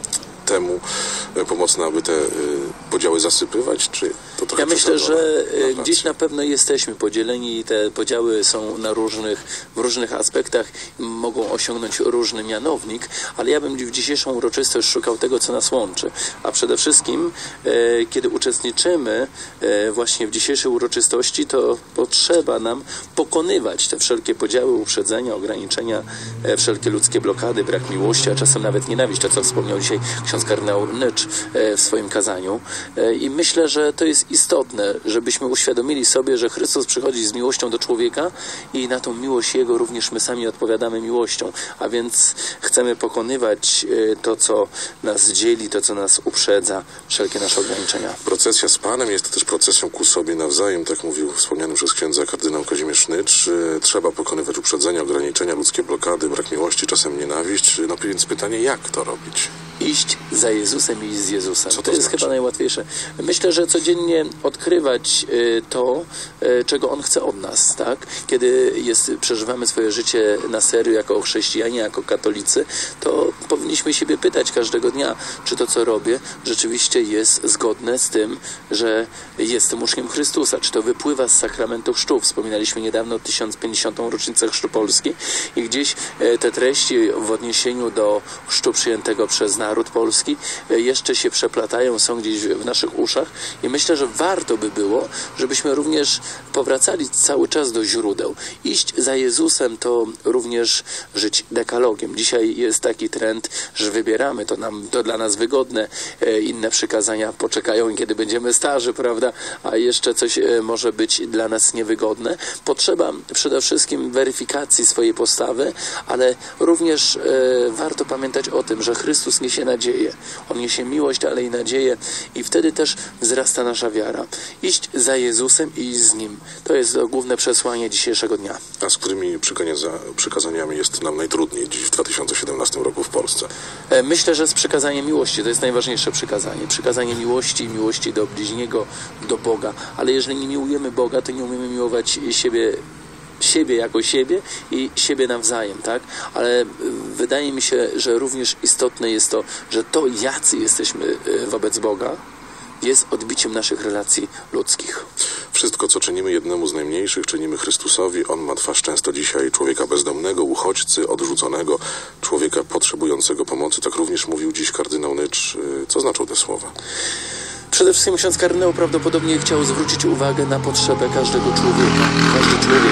temu pomocne, aby te podziały zasypywać, czy to trochę Ja myślę, że na gdzieś na pewno jesteśmy podzieleni i te podziały są na różnych, w różnych aspektach, mogą osiągnąć różny mianownik, ale ja bym w dzisiejszą uroczystość szukał tego, co nas łączy. A przede wszystkim, e, kiedy uczestniczymy e, właśnie w dzisiejszej uroczystości, to potrzeba nam pokonywać te wszelkie podziały, uprzedzenia, ograniczenia, e, wszelkie ludzkie blokady, brak miłości, a czasem nawet nienawiść, to co wspomniał dzisiaj ksiądz kardynał Nycz w swoim kazaniu. I myślę, że to jest istotne, żebyśmy uświadomili sobie, że Chrystus przychodzi z miłością do człowieka i na tą miłość Jego również my sami odpowiadamy miłością. A więc chcemy pokonywać to, co nas dzieli, to, co nas uprzedza, wszelkie nasze ograniczenia. Procesja z Panem jest też procesją ku sobie nawzajem, tak mówił wspomniany przez księdza kardynał Kazimierz Nycz. Trzeba pokonywać uprzedzenia, ograniczenia, ludzkie blokady, brak miłości, czasem nienawiść. No więc pytanie, jak to robić? Iść za Jezusem i iść z Jezusem. Co to, to jest znaczy? chyba najłatwiejsze. Myślę, że codziennie odkrywać to, czego On chce od nas, tak? Kiedy jest, przeżywamy swoje życie na serio jako chrześcijanie, jako katolicy, to powinniśmy siebie pytać każdego dnia, czy to, co robię, rzeczywiście jest zgodne z tym, że jestem uczniem Chrystusa, czy to wypływa z sakramentu chrztu. Wspominaliśmy niedawno tysiąc pięćdziesiątą rocznicę chrztu Polski i gdzieś te treści w odniesieniu do chrztu przyjętego przez naród polski jeszcze się przeplatają, są gdzieś w naszych uszach i myślę, że warto by było, żebyśmy również powracali cały czas do źródeł. Iść za Jezusem to również żyć dekalogiem. Dzisiaj jest taki trend, że wybieramy, to nam, to dla nas wygodne, inne przykazania poczekają, kiedy będziemy starzy, prawda, a jeszcze coś może być dla nas niewygodne. Potrzeba przede wszystkim weryfikacji swojej postawy, ale również e, warto pamiętać o tym, że Chrystus niesie nadzieję. On niesie miłość, ale i nadzieję i wtedy też wzrasta nasza wiara. Iść za Jezusem i iść z Nim. To jest to główne przesłanie dzisiejszego dnia. A z którymi przykazaniami jest nam najtrudniej dziś w dwa tysiące siedemnastym roku w Polsce? Myślę, że z przykazaniem miłości. To jest najważniejsze przykazanie. Przykazanie miłości, miłości do bliźniego, do Boga. Ale jeżeli nie miłujemy Boga, to nie umiemy miłować siebie siebie jako siebie i siebie nawzajem, tak? Ale wydaje mi się, że również istotne jest to, że to, jacy jesteśmy wobec Boga, jest odbiciem naszych relacji ludzkich. Wszystko, co czynimy jednemu z najmniejszych, czynimy Chrystusowi. On ma twarz często dzisiaj człowieka bezdomnego, uchodźcy, odrzuconego, człowieka potrzebującego pomocy. Tak również mówił dziś kardynał Nycz. Co znaczą te słowa? Przede wszystkim ksiądz kardynał prawdopodobnie chciał zwrócić uwagę na potrzebę każdego człowieka. Każdy człowiek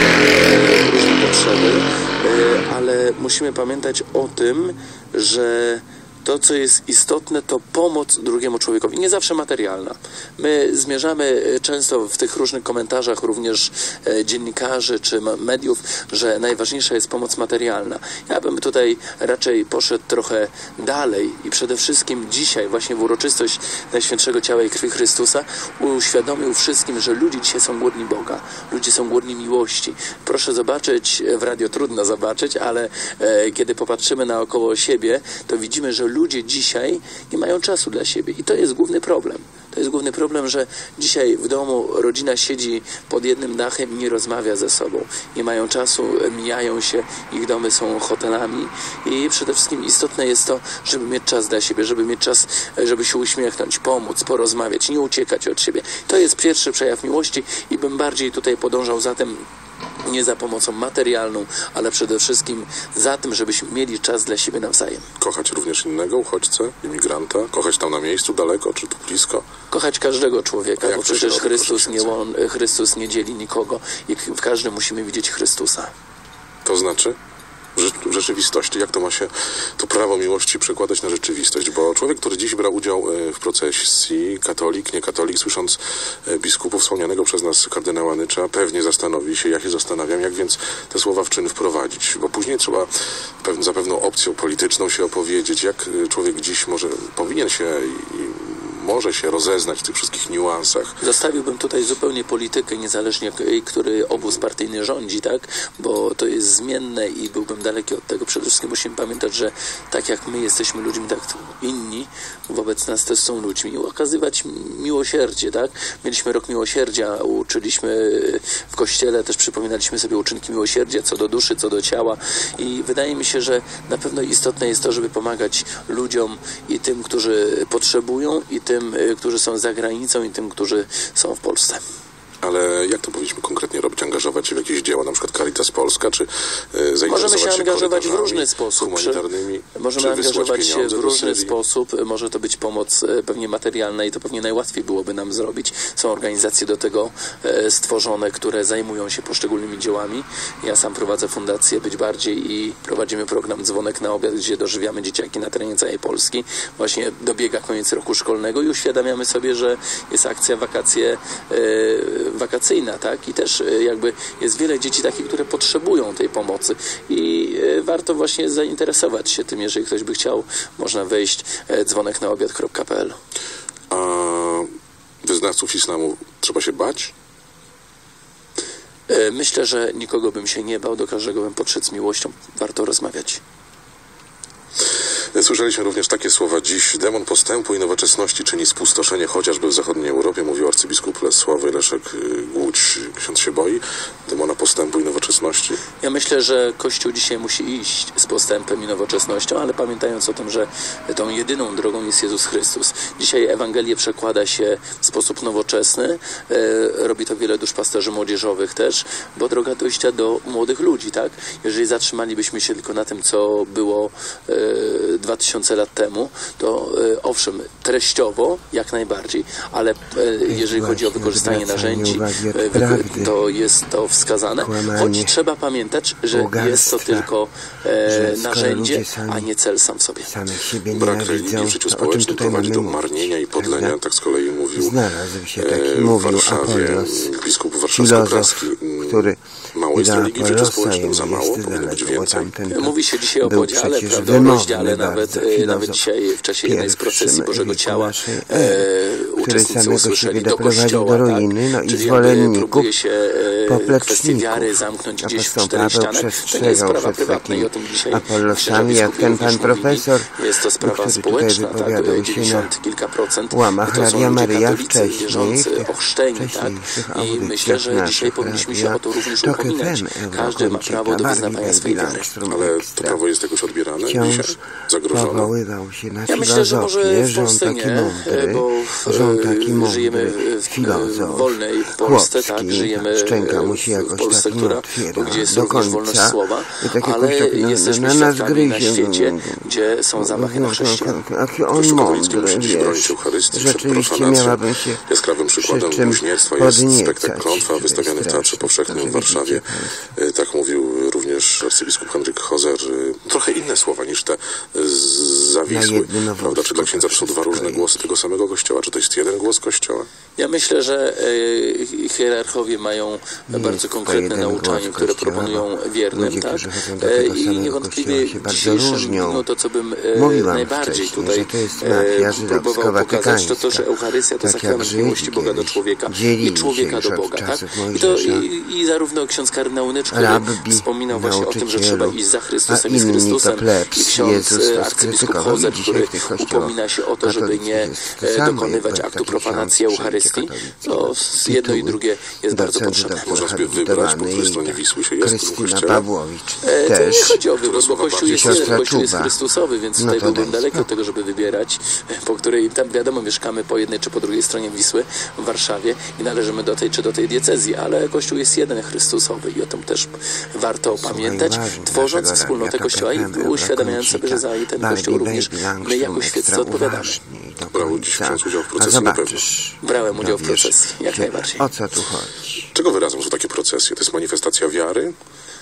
ma różne potrzeby, ale musimy pamiętać o tym, że to, co jest istotne, to pomoc drugiemu człowiekowi. Nie zawsze materialna. My zmierzamy często w tych różnych komentarzach również e, dziennikarzy czy mediów, że najważniejsza jest pomoc materialna. Ja bym tutaj raczej poszedł trochę dalej i przede wszystkim dzisiaj właśnie w uroczystość Najświętszego Ciała i Krwi Chrystusa uświadomił wszystkim, że ludzie dzisiaj są głodni Boga. Ludzie są głodni miłości. Proszę zobaczyć, w radio trudno zobaczyć, ale e, kiedy popatrzymy naokoło siebie, to widzimy, że ludzie dzisiaj nie mają czasu dla siebie i to jest główny problem. To jest główny problem, że dzisiaj w domu rodzina siedzi pod jednym dachem i nie rozmawia ze sobą. Nie mają czasu, mijają się, ich domy są hotelami i przede wszystkim istotne jest to, żeby mieć czas dla siebie, żeby mieć czas, żeby się uśmiechnąć, pomóc, porozmawiać, nie uciekać od siebie. To jest pierwszy przejaw miłości i bym bardziej tutaj podążał za tym, nie za pomocą materialną, ale przede wszystkim za tym, żebyśmy mieli czas dla siebie nawzajem. Kochać również innego uchodźcę, imigranta? Kochać tam na miejscu, daleko, czy tu blisko? Kochać każdego człowieka, bo przecież Chrystus nie, łą, Chrystus nie dzieli nikogo i w każdym musimy widzieć Chrystusa. To znaczy? W rzeczywistości, jak to ma się to prawo miłości przekładać na rzeczywistość? Bo człowiek, który dziś brał udział w procesji, katolik, nie katolik, słysząc biskupów wspomnianego przez nas kardynała Nycza, pewnie zastanowi się, ja się zastanawiam, jak więc te słowa w czyn wprowadzić. Bo później trzeba za pewną opcją polityczną się opowiedzieć, jak człowiek dziś może, powinien się i może się rozeznać w tych wszystkich niuansach. Zostawiłbym tutaj zupełnie politykę, niezależnie który obóz partyjny rządzi, tak? Bo to jest zmienne i byłbym daleki od tego. Przede wszystkim musimy pamiętać, że tak jak my jesteśmy ludźmi, tak inni wobec nas też są ludźmi. I okazywać miłosierdzie, tak? Mieliśmy rok miłosierdzia, uczyliśmy w kościele, też przypominaliśmy sobie uczynki miłosierdzia co do duszy, co do ciała i wydaje mi się, że na pewno istotne jest to, żeby pomagać ludziom i tym, którzy potrzebują i tym, którzy są za granicą i tym, którzy są w Polsce. Ale jak to powinniśmy konkretnie robić? Angażować się w jakieś dzieła, na przykład Caritas Polska, czy e, zainteresować Możemy się się angażować w różny sposób. Humanitarnymi, Możemy czy angażować się w różny Syrii? sposób. Może to być pomoc e, pewnie materialna i to pewnie najłatwiej byłoby nam zrobić. Są organizacje do tego e, stworzone, które zajmują się poszczególnymi dziełami. Ja sam prowadzę fundację Być Bardziej i prowadzimy program Dzwonek na obiad, gdzie dożywiamy dzieciaki na terenie całej Polski. Właśnie dobiega koniec roku szkolnego i uświadamiamy sobie, że jest akcja wakacje e, wakacyjna, tak? I też jakby jest wiele dzieci takich, które potrzebują tej pomocy i warto właśnie zainteresować się tym, jeżeli ktoś by chciał, można wejść dzwonek na obiad kropka p l. A wyznawców islamu trzeba się bać? Myślę, że nikogo bym się nie bał, do każdego bym podszedł z miłością. Warto rozmawiać. Słyszeliśmy również takie słowa dziś. Demon postępu i nowoczesności czyni spustoszenie chociażby w zachodniej Europie, mówił arcybiskup Sławy Leszek Głódź. Ksiądz się boi demona postępu i nowoczesności? Ja myślę, że Kościół dzisiaj musi iść z postępem i nowoczesnością, ale pamiętając o tym, że tą jedyną drogą jest Jezus Chrystus. Dzisiaj Ewangelię przekłada się w sposób nowoczesny. E, robi to wiele duszpasterzy młodzieżowych też, bo droga dojścia do młodych ludzi, tak? Jeżeli zatrzymalibyśmy się tylko na tym, co było e, dwa tysiące lat temu, to e, owszem, treściowo jak najbardziej, ale e, jeżeli chodzi o wykorzystanie narzędzi, e, to jest to wskazane, choć trzeba pamiętać, że jest to tylko e, narzędzie, a nie cel sam w sobie. Brak religii w życiu społecznym prowadzi do marnienia i podlenia, tak z kolei mówił Znalazł się taki, e, w mówił Warszawie Apollos, biskup warszawsko-praski. który Mało jest religii w życiu społecznym, za mało, powinno być więcej. Mówi się dzisiaj o podziale, prawda, o rozdziale, nawet, nawet dzisiaj w czasie jednej z procesji Bożego Ciała e, uczestnicy usłyszeli do kościoła, do ruiny, tak? no i Czyli zwolenników się e, kwestię wiary zamknąć gdzieś w cztery ściany. To nie jest sprawa prywatna i o tym dzisiaj Apollosami, jak ten pan profesor, jest to sprawa społeczna, tak? dziewięćdziesiąt kilka procent łamach to są Radia ludzie Maryja katolicy, wcześniej, wierzący, ochrzczeni, tak? I myślę, że dzisiaj powinniśmy się o to również upominać. Każdy ma prawo do wyznawania swojej wiary. Ale to prawo jest jakoś odbierane dzisiaj? Zagrożone? Ja myślę, że może w Polsce nie, bo On taki mądry żyjemy w filozof, wolnej Polsce, chłopski, tak, żyjemy szczęka mu się w jakoś Polsce, tak nie która, otwiera gdzie jest do również końca. wolność słowa, I tak jakoś ale tak na- jesteśmy na nas świadkami na gryzie. świecie, gdzie są zamachy na chrześcijan. Jaki on Kościół katolicki mądry, musi dziś bronić wiesz. Eucharystii przed Rzeczywiście profanacją. miałabym się Jaskrawym przykładem przy czym bluźnierstwa jest podniecać, spektakl Klątwa wystawiany w Teatrze Powszechnym w Warszawie. E, Tak mówił również arcybiskup Henryk Hozer. E, Trochę inne słowa niż te z- zawisły. Prawda? Czy dla księdza to są dwa różne głosy tego samego Kościoła? Czy to jest jeden głos Kościoła? Ja myślę, że e, hierarchowie mają bardzo konkretne jeden nauczanie, głos które Kościoła, proponują wiernym, ludzie, tak? którzy chodzą do E, tego I samego niewątpliwie kościoła się bardzo dzisiejszym, różnią. no to co bym e, Mówiłam najbardziej wcześniej, tutaj że to jest mafia e, próbował pokazać, to to, że Eucharystia to tak sakrament jak miłości Żydzi Boga do kiedyś człowieka dzielili i człowieka się do już od Boga, tak? czasów I, to, Mojżesza. i, I zarówno ksiądz kardynał Nycz, który Rabbi, wspominał właśnie o tym, że trzeba nauczycielu, iść za Chrystusem a i z inni to Chrystusem, plebs. i ksiądz Jezus e, to arcybiskup skrytykował Hozer, i dzisiaj który w tych kościołach upomina się o to, żeby katolickich nie jest to e, samo, dokonywać jak aktu taki profanacji ksiądz Eucharystii. katolicki. To jedno i drugie jest bardzo Docent potrzebne. doktor Można sobie wybrać, po habilitowany której i stronie tak. Wisły się jest w tym Krystyna kościele? Pawłowicz E, to też. nie chodzi o wybór, bo Kościół jest Siostra jeden, Kościół jest Czuba. Chrystusowy, więc No tutaj to byłbym daj daleko spokój. od tego, żeby wybierać, po której, tam wiadomo, mieszkamy po jednej czy po drugiej stronie Wisły w Warszawie i należymy do tej czy do tej diecezji, ale Kościół jest jeden Chrystusowy i o tym też warto pamiętać, ważne, tworząc dlatego wspólnotę Radia Kościoła i K P M, uświadamiając sobie, że za ten Barbie, Kościół również Baby, Langstrom, my jako ekstra świeccy odpowiadamy. uważni do Brał dziś końca. ksiądz udział w A procesie na pewno. zobaczysz, Brałem udział w dowiesz procesji, jak się, najbardziej. o co tu chodzi. Czego wyrazem są takie procesje? To jest manifestacja wiary?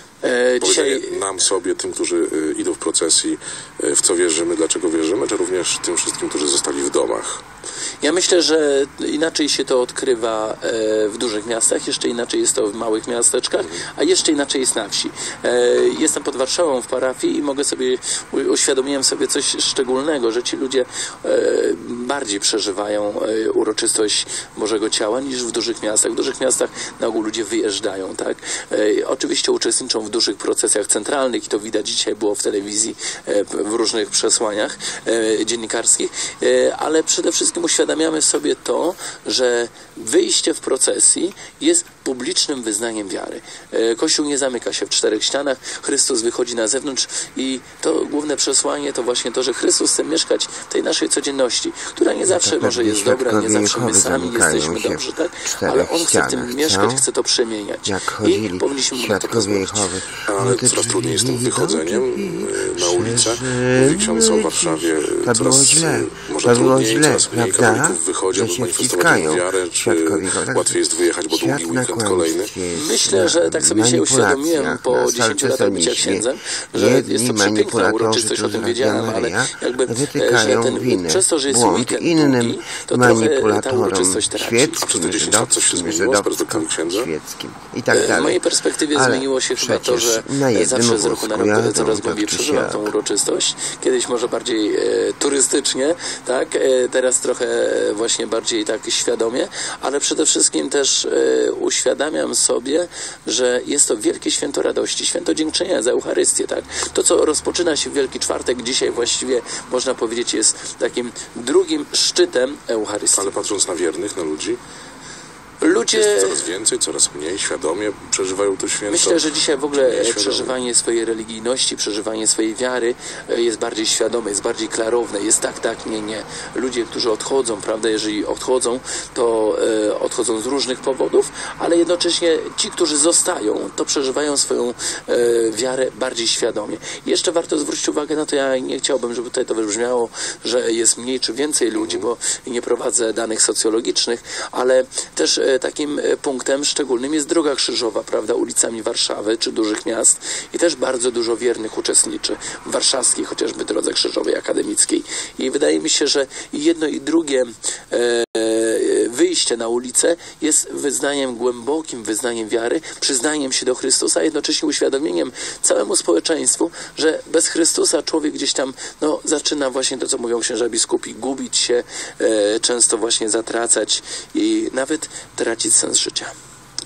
E, dzisiaj Powiedzenie nam sobie, tym, którzy y, idą w procesji, y, w co wierzymy, dlaczego wierzymy, czy również tym wszystkim, którzy zostali w domach? Ja myślę, że inaczej się to odkrywa e, w dużych miastach, jeszcze inaczej jest to w małych miasteczkach, a jeszcze inaczej jest na wsi. E, jestem pod Warszawą w parafii i mogę sobie, u- uświadomiłem sobie coś szczególnego, że ci ludzie e, bardziej przeżywają e, uroczystość Bożego Ciała niż w dużych miastach. W dużych miastach na ogół ludzie wyjeżdżają, tak? E, oczywiście uczestniczą w dużych procesjach centralnych i to widać dzisiaj było w telewizji, e, w różnych przesłaniach e, dziennikarskich, e, ale przede wszystkim uświadamiamy sobie to, że wyjście w procesji jest publicznym wyznaniem wiary. E, Kościół nie zamyka się w czterech ścianach, Chrystus wychodzi na zewnątrz i to główne przesłanie to właśnie to, że Chrystus chce mieszkać w tej naszej codzienności, która nie zawsze to może jest dobra, nie świadkowie zawsze my Jehowy sami zamykają jesteśmy się dobrzy, tak? w czterech Ale On chce w tym ścianach, mieszkać, co? chce to przemieniać. Jak I chodzili powinniśmy mu na to świadkowie pozwolić. Jehowy. Ale No te coraz trudniej jest z tym drzwi wychodzeniem widoki y, na ulicę. przeżyły Mówi ksiądz o Warszawie, y, To było coraz źle. y, może To było trudniej, źle, coraz mniej prawda? katolików wychodzi, Że aby się manifestować wciskają tę wiarę, czy świadkowie Jehowy. łatwiej jest wyjechać, bo Świat długi na weekend kolejny. kłamstwie, Myślę, że tak sobie dzisiaj manipulacjach, uświadomiłem po na dziesięciu latach bycia salcesolizmie. księdzem, że Jedni jest to przepiękna manipulatorzy, uroczystość, o tym którzy wiedziałem, Radia ale Maryja jakby, wytykają że ten, winę, przez to, że jest błąd weekend innym długi, to trochę ta manipulatorom uroczystość traci. świeckim, A przez te dziesięć lat coś się żydowskim, zmieniło z żydowskim, perspektywy księdza? świeckim i tak W dalej. mojej perspektywie Ale zmieniło się chyba to, przecież że na jednym zawsze z roku na rok wózku jadą, coraz tak głębiej czy przeżywam siak. tą uroczystość. Kiedyś może bardziej e, turystycznie, tak? E, teraz trochę e, właśnie bardziej tak świadomie, ale przede wszystkim też e, uświadamiam sobie, że jest to wielkie święto radości, święto dziękczenia za Eucharystię, tak? To, co rozpoczyna się w Wielki Czwartek, dzisiaj właściwie można powiedzieć jest takim drugim szczytem Eucharystii. Ale patrząc na wiernych, na ludzi, Ludzie... jest coraz więcej, coraz mniej, świadomie przeżywają to święto. Myślę, że dzisiaj w ogóle Nieświadomie. przeżywanie swojej religijności, przeżywanie swojej wiary e, jest bardziej świadome, jest bardziej klarowne, jest tak, tak, nie, nie. Ludzie, którzy odchodzą, prawda, jeżeli odchodzą, to e, odchodzą z różnych powodów, ale jednocześnie ci, którzy zostają, to przeżywają swoją e, wiarę bardziej świadomie. I jeszcze warto zwrócić uwagę na to, ja nie chciałbym, żeby tutaj to wybrzmiało, że jest mniej czy więcej ludzi, bo nie prowadzę danych socjologicznych, ale też e, takim punktem szczególnym jest Droga Krzyżowa, prawda, ulicami Warszawy czy dużych miast i też bardzo dużo wiernych uczestniczy w warszawskiej chociażby Drodze Krzyżowej Akademickiej. I wydaje mi się, że jedno i drugie e, wyjście na ulicę jest wyznaniem, głębokim wyznaniem wiary, przyznaniem się do Chrystusa, a jednocześnie uświadomieniem całemu społeczeństwu, że bez Chrystusa człowiek gdzieś tam no, zaczyna właśnie to, co mówią księża biskupi, gubić się, e, często właśnie zatracać i nawet tracić sens życia.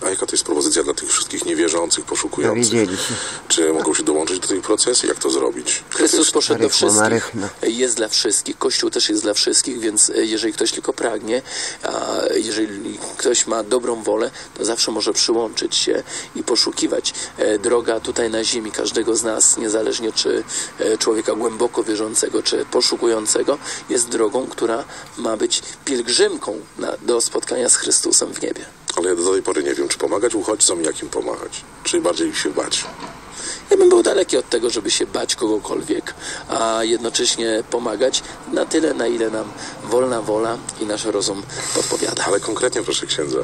A jaka to jest propozycja dla tych wszystkich niewierzących, poszukujących? Dowiedzieli się. Czy mogą się dołączyć do tej procesji? Jak to zrobić? Chrystus poszedł do Rychło, wszystkich, rychmo. jest dla wszystkich, Kościół też jest dla wszystkich, więc jeżeli ktoś tylko pragnie, a jeżeli ktoś ma dobrą wolę, to zawsze może przyłączyć się i poszukiwać. Droga tutaj na ziemi każdego z nas, niezależnie czy człowieka głęboko wierzącego, czy poszukującego, jest drogą, która ma być pielgrzymką na, do spotkania z Chrystusem w niebie. Ale ja do tej pory nie wiem, czy pomagać uchodźcom i jak im pomagać. Czy bardziej ich się bać? Ja bym był daleki od tego, żeby się bać kogokolwiek, a jednocześnie pomagać na tyle, na ile nam wolna wola i nasz rozum podpowiada. Ale konkretnie, proszę księdza.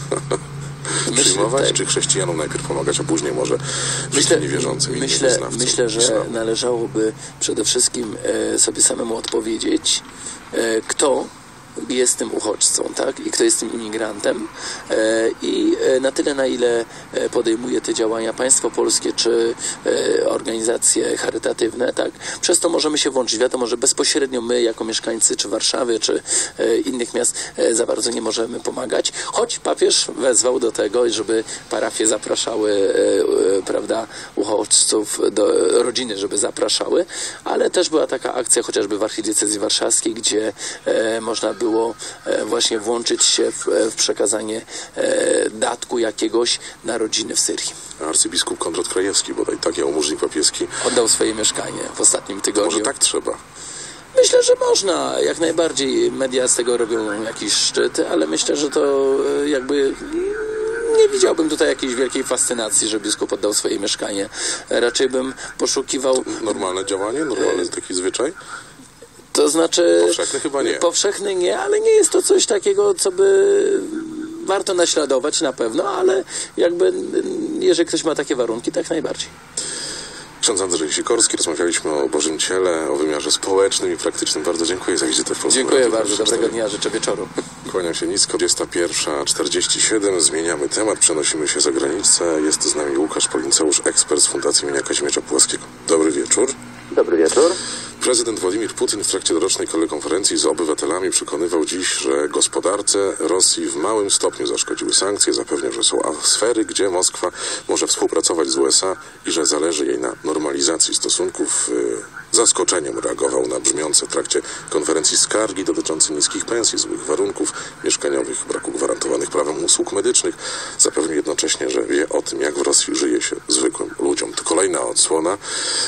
Przyjmować, tak. czy chrześcijanom najpierw pomagać, a później może wszystkim niewierzącym i myślę, niewyznawcom myślę, że islamu? należałoby przede wszystkim e, sobie samemu odpowiedzieć, e, kto jest tym uchodźcą, tak? I kto jest tym imigrantem e, i e, na tyle, na ile podejmuje te działania państwo polskie czy e, organizacje charytatywne, tak? Przez to możemy się włączyć. Wiadomo, że bezpośrednio my jako mieszkańcy czy Warszawy, czy e, innych miast e, za bardzo nie możemy pomagać, choć papież wezwał do tego, żeby parafie zapraszały e, e, prawda, uchodźców do rodziny, żeby zapraszały, ale też była taka akcja chociażby w archidiecezji warszawskiej, gdzie e, można było było właśnie włączyć się w, w przekazanie datku jakiegoś na rodziny w Syrii. Arcybiskup Konrad Krajewski, bodaj tak, jałmużnik papieski, oddał swoje mieszkanie w ostatnim tygodniu. Może tak trzeba? Myślę, że można. Jak najbardziej media z tego robią jakiś szczyt, ale myślę, że to jakby... Nie widziałbym tutaj jakiejś wielkiej fascynacji, że biskup oddał swoje mieszkanie. Raczej bym poszukiwał... Normalne działanie? Normalny taki zwyczaj? To znaczy... Powszechny chyba nie. Powszechny nie, ale nie jest to coś takiego, co by warto naśladować na pewno, ale jakby jeżeli ktoś ma takie warunki, tak najbardziej. Ksiądz Andrzej Sikorski, rozmawialiśmy o Bożym Ciele, o wymiarze społecznym i praktycznym. Bardzo dziękuję za wizytę w Polsce. Dziękuję bardzo, dobrego dnia, życzę wieczoru. Kłaniam się nisko, dwudziesta pierwsza czterdzieści siedem, zmieniamy temat, przenosimy się za granicę. Jest z nami Łukasz Polinceusz, ekspert z Fundacji imienia Kazimierza Pułaskiego. Dobry wieczór. Dobry wieczór. Prezydent Władimir Putin w trakcie dorocznej konferencji z obywatelami przekonywał dziś, że gospodarce Rosji w małym stopniu zaszkodziły sankcje. Zapewniał, że są sfery, gdzie Moskwa może współpracować z U S A i że zależy jej na normalizacji stosunków. Zaskoczeniem reagował na brzmiące w trakcie konferencji skargi dotyczące niskich pensji, złych warunków mieszkaniowych, braku gwarantowanych prawem usług medycznych. Zapewnił jednocześnie, że wie o tym, jak w Rosji żyje się zwykłym ludziom. To kolejna odsłona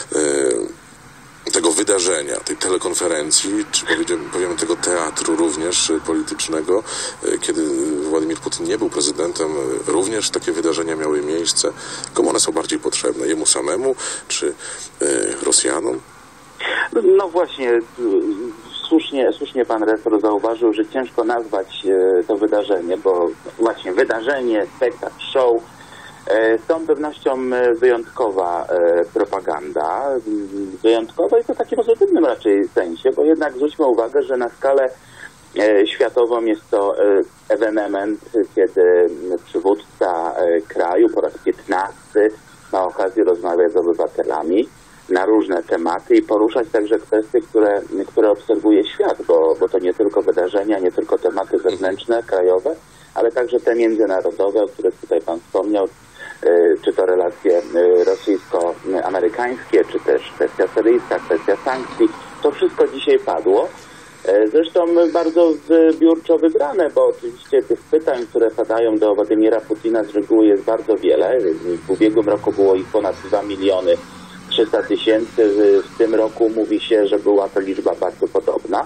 yy, tego wydarzenia, tej telekonferencji, czy powiemy, powiemy tego teatru również politycznego, kiedy Władimir Putin nie był prezydentem, również takie wydarzenia miały miejsce. Komu one są bardziej potrzebne? Jemu samemu, czy yy, Rosjanom? No właśnie, słusznie, słusznie pan redaktor zauważył, że ciężko nazwać to wydarzenie, bo właśnie wydarzenie, spektakl, show, z tą pewnością wyjątkowa propaganda, wyjątkowa i to w takim pozytywnym raczej sensie, bo jednak zwróćmy uwagę, że na skalę światową jest to ewenement, kiedy przywódca kraju po raz piętnasty ma okazję rozmawiać z obywatelami na różne tematy i poruszać także kwestie, które, które obserwuje świat, bo, bo to nie tylko wydarzenia, nie tylko tematy wewnętrzne, krajowe, ale także te międzynarodowe, o których tutaj pan wspomniał, czy to relacje rosyjsko-amerykańskie, czy też kwestia syryjska, kwestia sankcji. To wszystko dzisiaj padło. Zresztą bardzo zbiórczo wybrane, bo oczywiście tych pytań, które padają do Władimira Putina z reguły jest bardzo wiele. W ubiegłym roku było ich ponad dwa miliony trzysta tysięcy. W tym roku mówi się, że była to liczba bardzo podobna.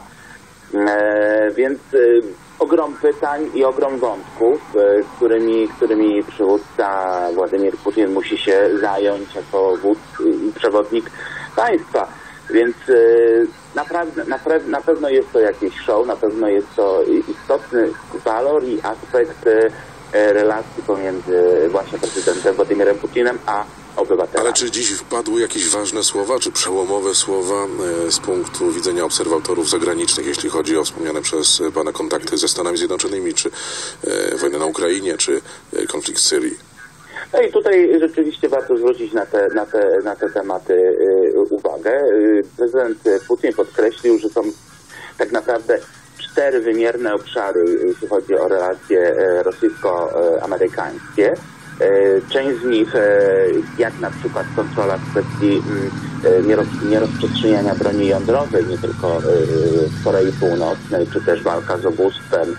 Więc ogrom pytań i ogrom wątków, którymi, którymi przywódca Władimir Putin musi się zająć jako wódz i przewodnik państwa. Więc naprawdę, naprawdę, na pewno jest to jakiś show, na pewno jest to istotny walor i aspekt relacji pomiędzy właśnie prezydentem Władimirem Putinem a obywatelami. Ale czy dziś wpadły jakieś ważne słowa, czy przełomowe słowa z punktu widzenia obserwatorów zagranicznych, jeśli chodzi o wspomniane przez pana kontakty ze Stanami Zjednoczonymi, czy wojnę na Ukrainie, czy konflikt w Syrii? No i tutaj rzeczywiście warto zwrócić na te, na te, na te tematy y, uwagę. Prezydent Putin podkreślił, że są tak naprawdę cztery wymierne obszary, jeśli chodzi o relacje rosyjsko-amerykańskie. Część z nich, jak na przykład kontrola w kwestii nierozprzestrzeniania broni jądrowej, nie tylko w Korei Północnej, czy też walka z ubóstwem,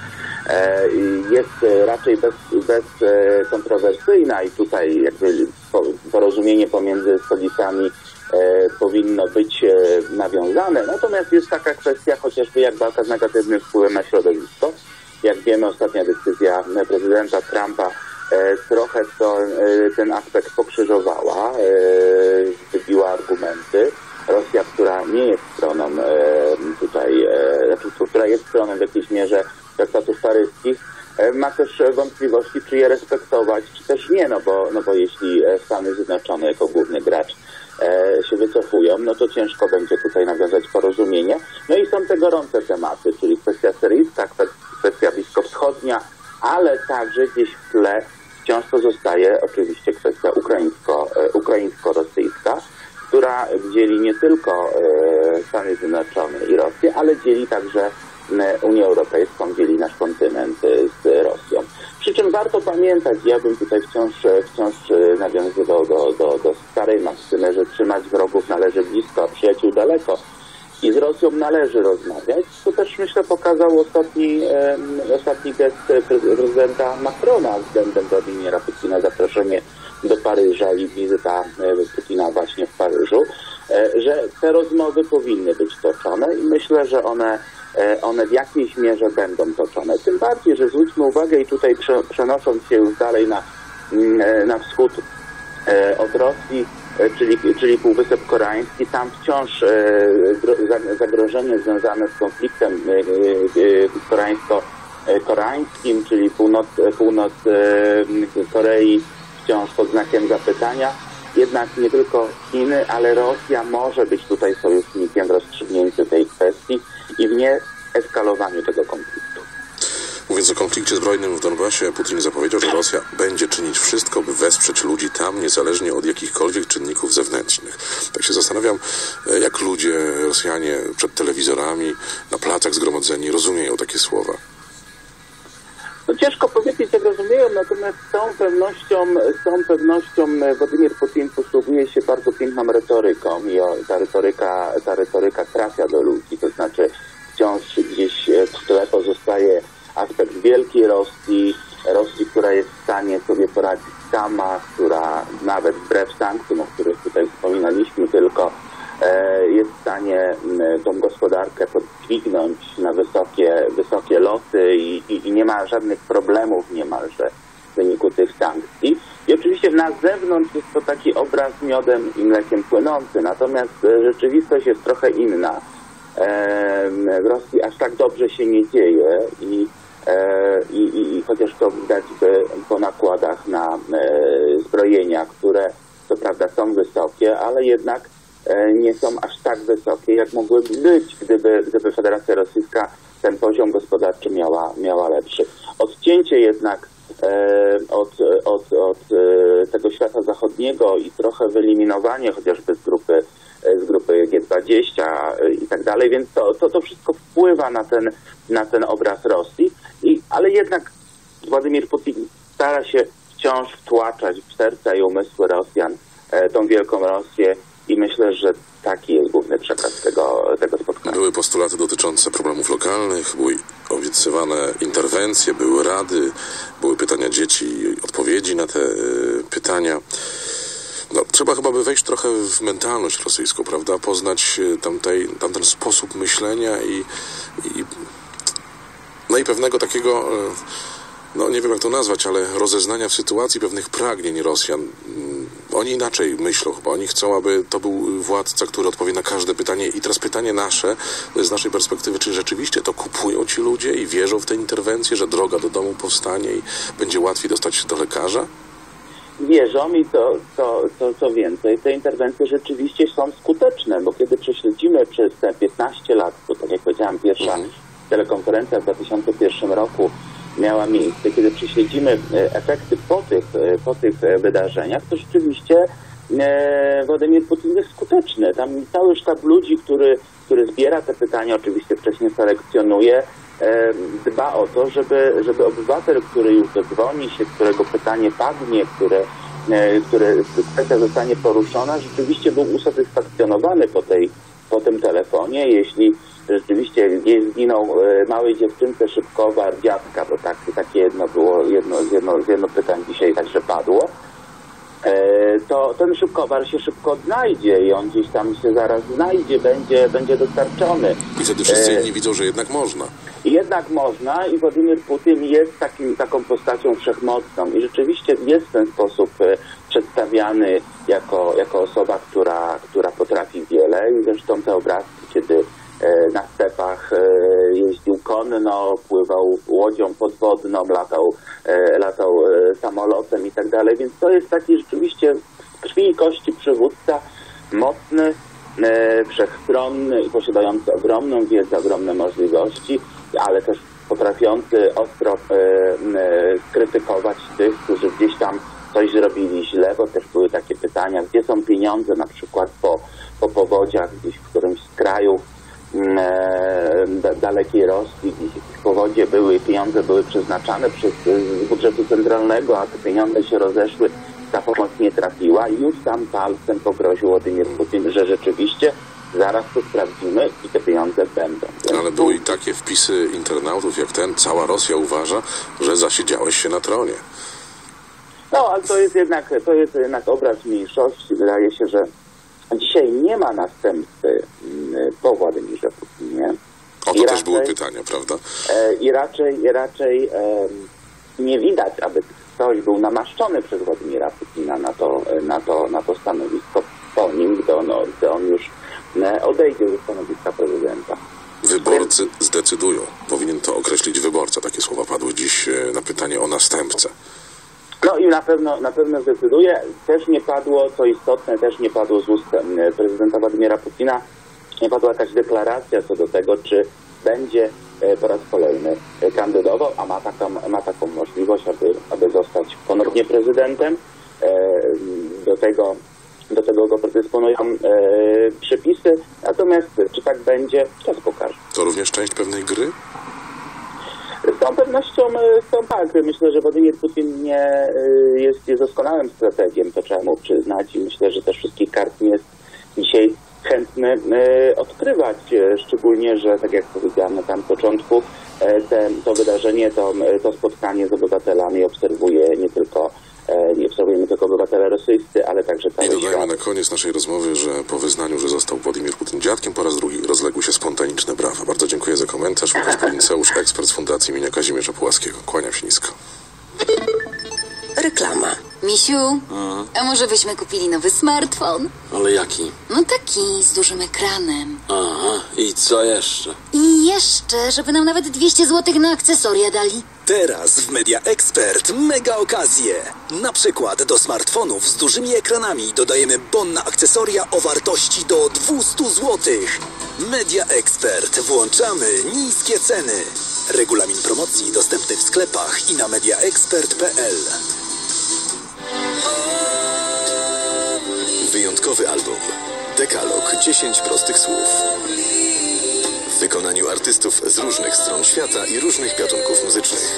jest raczej bez, bezkontrowersyjna i tutaj jakby porozumienie pomiędzy stolicami powinno być nawiązane. Natomiast jest taka kwestia chociażby jak walka z negatywnym wpływem na środowisko. Jak wiemy, ostatnia decyzja prezydenta Trumpa trochę to, ten aspekt pokrzyżowała, wybiła argumenty. Rosja, która nie jest stroną tutaj, która jest stroną w jakiejś mierze traktatów paryskich, ma też wątpliwości, czy je respektować, czy też nie, no bo, no bo jeśli Stany Zjednoczone jako główny gracz się wycofują, no to ciężko będzie tutaj nawiązać porozumienie. No i są te gorące tematy, czyli kwestia syryjska, kwestia bliskowschodnia, ale także gdzieś w tle wciąż pozostaje oczywiście kwestia ukraińsko, ukraińsko-rosyjska, która dzieli nie tylko Stany Zjednoczone i Rosję, ale dzieli także Unię Europejską, dzieli nasz kontynent z Rosją. Przy czym warto pamiętać, ja bym tutaj wciąż, wciąż nawiązywał do, do, do starej maksymy, że trzymać wrogów należy blisko, a przyjaciół daleko. I z Rosją należy rozmawiać. To też, myślę, pokazał ostatni, e, ostatni gest prezydenta Macrona względem Władimira Putina, zaproszenie do Paryża i wizyta Putina właśnie w Paryżu, e, że te rozmowy powinny być toczone i myślę, że one, e, one w jakiejś mierze będą toczone. Tym bardziej, że zwróćmy uwagę i tutaj prze, przenosząc się już dalej na, na wschód e, od Rosji, Czyli, czyli Półwysep Koreański, tam wciąż e, zagrożenie związane z konfliktem e, e, koreańsko-koreańskim, czyli północ, północ e, Korei wciąż pod znakiem zapytania. Jednak nie tylko Chiny, ale Rosja może być tutaj sojusznikiem w rozstrzygnięciu tej kwestii i w nieeskalowaniu tego konfliktu. Mówiąc o konflikcie zbrojnym w Donbasie, Putin zapowiedział, że Rosja będzie czynić wszystko, by wesprzeć ludzi tam, niezależnie od jakichkolwiek czynników zewnętrznych. Tak się zastanawiam, jak ludzie, Rosjanie przed telewizorami, na placach zgromadzeni rozumieją takie słowa. No ciężko powiedzieć, jak rozumieją, natomiast z całą pewnością, z całą pewnością Władimir Putin posługuje się bardzo piękną retoryką i ta retoryka, ta retoryka trafia do ludzi, to znaczy wciąż gdzieś w tle pozostaje aspekt wielkiej Rosji, Rosji, która jest w stanie sobie poradzić sama, która nawet wbrew sankcjom, o których tutaj wspominaliśmy, tylko e, jest w stanie tą gospodarkę podźwignąć na wysokie, wysokie loty i, i, i nie ma żadnych problemów niemalże w wyniku tych sankcji. I oczywiście na zewnątrz jest to taki obraz miodem i mlekiem płynący, natomiast rzeczywistość jest trochę inna. E, w Rosji aż tak dobrze się nie dzieje i I, i, i chociaż to widać po nakładach na e, zbrojenia, które co prawda są wysokie, ale jednak e, nie są aż tak wysokie, jak mogłyby być, gdyby, gdyby Federacja Rosyjska ten poziom gospodarczy miała, miała lepszy. Odcięcie jednak e, od, od, od e, tego świata zachodniego i trochę wyeliminowanie chociażby z grupy z grupy G dwadzieścia i tak dalej, więc to, to, to wszystko wpływa na ten, na ten obraz Rosji, I, ale jednak Władimir Putin stara się wciąż wtłaczać w serca i umysły Rosjan e, tą wielką Rosję i myślę, że taki jest główny przekaz tego, tego spotkania. Były postulaty dotyczące problemów lokalnych, były obiecywane interwencje, były rady, były pytania dzieci i odpowiedzi na te y, pytania. No, trzeba chyba by wejść trochę w mentalność rosyjską, prawda? Poznać tamtej, tamten sposób myślenia i, i no i pewnego takiego, no nie wiem jak to nazwać, ale rozeznania w sytuacji pewnych pragnień Rosjan. Oni inaczej myślą chyba. Oni chcą, aby to był władca, który odpowie na każde pytanie. I teraz pytanie nasze, z naszej perspektywy, czy rzeczywiście to kupują ci ludzie i wierzą w te interwencje, że droga do domu powstanie i będzie łatwiej dostać się do lekarza? Wierzą i to, to, to, co więcej, te interwencje rzeczywiście są skuteczne, bo kiedy prześledzimy przez te piętnaście lat, bo tak jak powiedziałam, pierwsza mhm. telekonferencja w dwa tysiące pierwszym roku miała miejsce, kiedy prześledzimy efekty po tych, po tych wydarzeniach, to rzeczywiście e, Władimir Putin jest skuteczny. Tam cały sztab ludzi, który, który zbiera te pytania, oczywiście wcześniej selekcjonuje, e, dba o to, żeby, żeby obywatel, który już zadzwoni się, którego pytanie padnie, które, e, które kwestia zostanie poruszona, rzeczywiście był usatysfakcjonowany po, tej, po tym telefonie. Jeśli rzeczywiście gdzieś zginął e, małej dziewczynce Szybkowar dziadka, bo tak, takie jedno było, jedno, jedno, jedno pytań dzisiaj także padło, to ten Szybkowar się szybko znajdzie i on gdzieś tam się zaraz znajdzie, będzie, będzie dostarczony. I wtedy wszyscy inni widzą, że jednak można. Jednak można i Władimir Putin jest takim, taką postacią wszechmocną i rzeczywiście jest w ten sposób przedstawiany jako, jako osoba, która, która potrafi wiele i zresztą te obrazki, kiedy na stepach jeździł konno, pływał łodzią podwodną, latał, latał samolotem i tak dalej, więc to jest taki rzeczywiście krwi i kości przywódca, mocny, wszechstronny i posiadający ogromną wiedzę, ogromne możliwości, ale też potrafiący ostro krytykować tych, którzy gdzieś tam coś zrobili źle, bo też były takie pytania, gdzie są pieniądze na przykład po, po powodziach gdzieś w którymś z krajów dalekiej Rosji, w powodzie były, pieniądze były przeznaczane przez z budżetu centralnego, a te pieniądze się rozeszły, ta pomoc nie trafiła i już tam palcem poprosił Władimir Putin, że rzeczywiście zaraz to sprawdzimy i te pieniądze będą. Więc ale były i takie wpisy internautów jak ten, cała Rosja uważa, że zasiedziałeś się na tronie. No, ale to jest jednak, to jest jednak obraz mniejszości. Wydaje się, że dzisiaj nie ma następcy po Władimirze Putinie. O to I też raczej, były pytania, prawda? E, I raczej, i raczej e, nie widać, aby ktoś był namaszczony przez Władimira Putina na to, na to, na to stanowisko po nim, gdy on, gdy on już odejdzie ze stanowiska prezydenta. Wyborcy zdecydują. Powinien to określić wyborca. Takie słowa padły dziś na pytanie o następcę. No i na pewno, na pewno zdecyduje. Też nie padło, co istotne, też nie padło z ust prezydenta Władimira Putina, nie padła jakaś deklaracja co do tego, czy będzie po raz kolejny kandydował, a ma taką, ma taką możliwość, aby, aby zostać ponownie prezydentem. Do tego, do tego go predysponują przepisy. Natomiast czy tak będzie, czas pokaże. To również część pewnej gry? Z tą pewnością są tak. Myślę, że Władimir Putin nie jest, jest doskonałym strategiem, to trzeba mu przyznać i myślę, że też wszystkich kart nie jest dzisiaj chętny e, odkrywać, e, szczególnie, że tak jak powiedziałem na samym początku, e, te, to wydarzenie, to, to spotkanie z obywatelami obserwuje nie tylko e, nie obserwuje nie tylko obywatele rosyjscy, ale także cały świat. I dodajmy na koniec naszej rozmowy, że po wyznaniu, że został Władimir Putin dziadkiem, po raz drugi rozległy się spontaniczne brawa. Bardzo dziękuję za komentarz. Łukasz Polinceusz, ekspert z Fundacji imienia Kazimierza Pułaskiego. Kłaniam się nisko. Reklama. Misiu, a? a może byśmy kupili nowy smartfon? Ale jaki? No taki, z dużym ekranem. Aha, i co jeszcze? I jeszcze, żeby nam nawet dwieście złotych na akcesoria dali. Teraz w Media Expert mega okazje. Na przykład do smartfonów z dużymi ekranami dodajemy bon na akcesoria o wartości do dwieście złotych. Media Expert. Włączamy niskie ceny. Regulamin promocji dostępny w sklepach i na mediaexpert kropka p l. Wyjątkowy album. Dekalog. dziesięć prostych słów. W wykonaniu artystów z różnych stron świata i różnych gatunków muzycznych.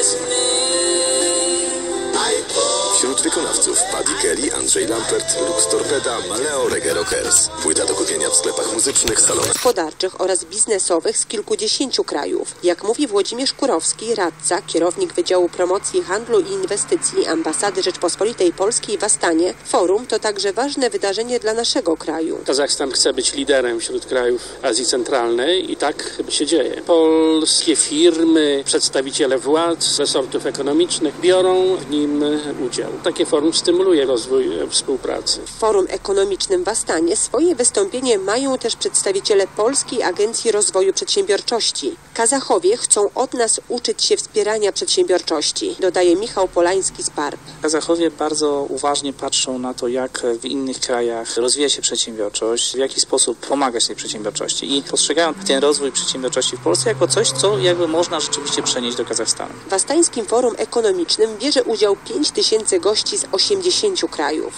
Wśród wykonawców Paddy Kelly, Andrzej Lampert, Lux Torpeda, Maleo, Reggae Rockers. Płyta do kupienia w sklepach muzycznych, salonach gospodarczych oraz biznesowych z kilkudziesięciu krajów. Jak mówi Włodzimierz Kurowski, radca, kierownik Wydziału Promocji Handlu i Inwestycji Ambasady Rzeczpospolitej Polskiej w Astanie, forum to także ważne wydarzenie dla naszego kraju. Kazachstan chce być liderem wśród krajów Azji Centralnej i tak się dzieje. Polskie firmy, przedstawiciele władz, resortów ekonomicznych biorą w nim udział. Takie forum stymuluje rozwój współpracy. W Forum Ekonomicznym w Astanie swoje wystąpienie mają też przedstawiciele Polskiej Agencji Rozwoju Przedsiębiorczości. Kazachowie chcą od nas uczyć się wspierania przedsiębiorczości, dodaje Michał Polański z P A R P. Kazachowie bardzo uważnie patrzą na to, jak w innych krajach rozwija się przedsiębiorczość, w jaki sposób pomagać tej przedsiębiorczości i postrzegają ten rozwój przedsiębiorczości w Polsce jako coś, co jakby można rzeczywiście przenieść do Kazachstanu. W Astańskim Forum Ekonomicznym bierze udział pięć tysięcy gości z osiemdziesięciu krajów.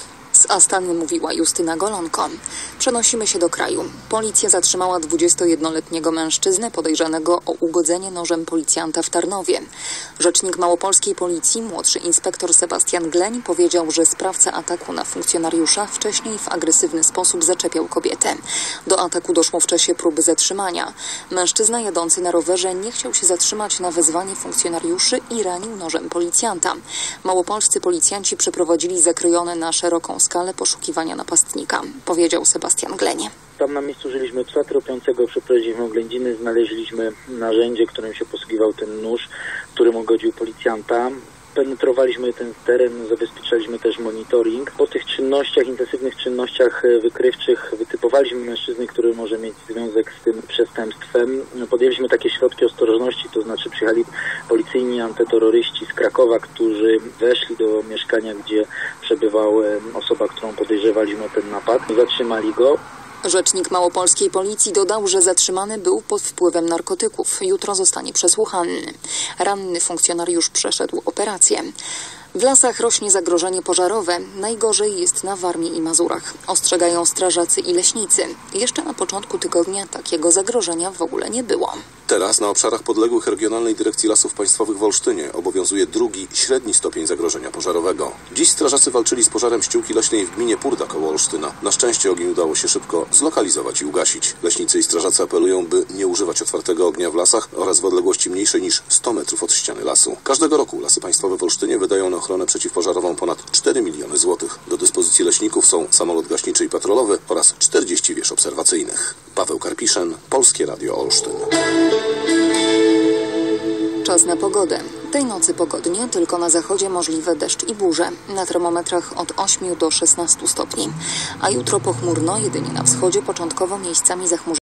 Z Astany mówiła Justyna Golonko. Przenosimy się do kraju. Policja zatrzymała dwudziestojednoletniego mężczyznę podejrzanego o ugodzenie nożem policjanta w Tarnowie. Rzecznik małopolskiej policji, młodszy inspektor Sebastian Gleń, powiedział, że sprawca ataku na funkcjonariusza wcześniej w agresywny sposób zaczepiał kobietę. Do ataku doszło w czasie próby zatrzymania. Mężczyzna jadący na rowerze nie chciał się zatrzymać na wezwanie funkcjonariuszy i ranił nożem policjanta. Małopolscy policjanci przeprowadzili zakrojone na szeroką skalę poszukiwania napastnika, powiedział Sebastian Gleń. Tam na miejscu użyliśmy psa tropiącego, przeprowadziliśmy oględziny, znaleźliśmy narzędzie, którym się posługiwał ten nóż, którym ugodził policjanta. Penetrowaliśmy ten teren, zabezpieczaliśmy też monitoring. Po tych czynnościach, intensywnych czynnościach wykrywczych wytypowaliśmy mężczyznę, który może mieć związek z tym przestępstwem. Podjęliśmy takie środki ostrożności, to znaczy przyjechali policyjni antyterroryści z Krakowa, którzy weszli do mieszkania, gdzie przebywała osoba, którą podejrzewaliśmy o ten napad. Zatrzymali go. Rzecznik małopolskiej policji dodał, że zatrzymany był pod wpływem narkotyków. Jutro zostanie przesłuchany. Ranny funkcjonariusz przeszedł operację. W lasach rośnie zagrożenie pożarowe. Najgorzej jest na Warmii i Mazurach. Ostrzegają strażacy i leśnicy. Jeszcze na początku tygodnia takiego zagrożenia w ogóle nie było. Teraz na obszarach podległych Regionalnej Dyrekcji Lasów Państwowych w Olsztynie obowiązuje drugi, średni stopień zagrożenia pożarowego. Dziś strażacy walczyli z pożarem ściółki leśnej w gminie Purda koło Olsztyna. Na szczęście ogień udało się szybko zlokalizować i ugasić. Leśnicy i strażacy apelują, by nie używać otwartego ognia w lasach oraz w odległości mniejszej niż sto metrów od ściany lasu. Każdego roku Lasy Państwowe w Olsztynie wydają na ochronę przeciwpożarową ponad cztery miliony złotych. Do dyspozycji leśników są samolot gaśniczy i patrolowy oraz czterdzieści wież obserwacyjnych. Paweł Karpiszyn, Polskie Radio Olsztyn. Czas na pogodę. Tej nocy pogodnie, tylko na zachodzie możliwe deszcz i burze. Na termometrach od ośmiu do szesnastu stopni. A jutro pochmurno, jedynie na wschodzie, początkowo miejscami zachmurzone.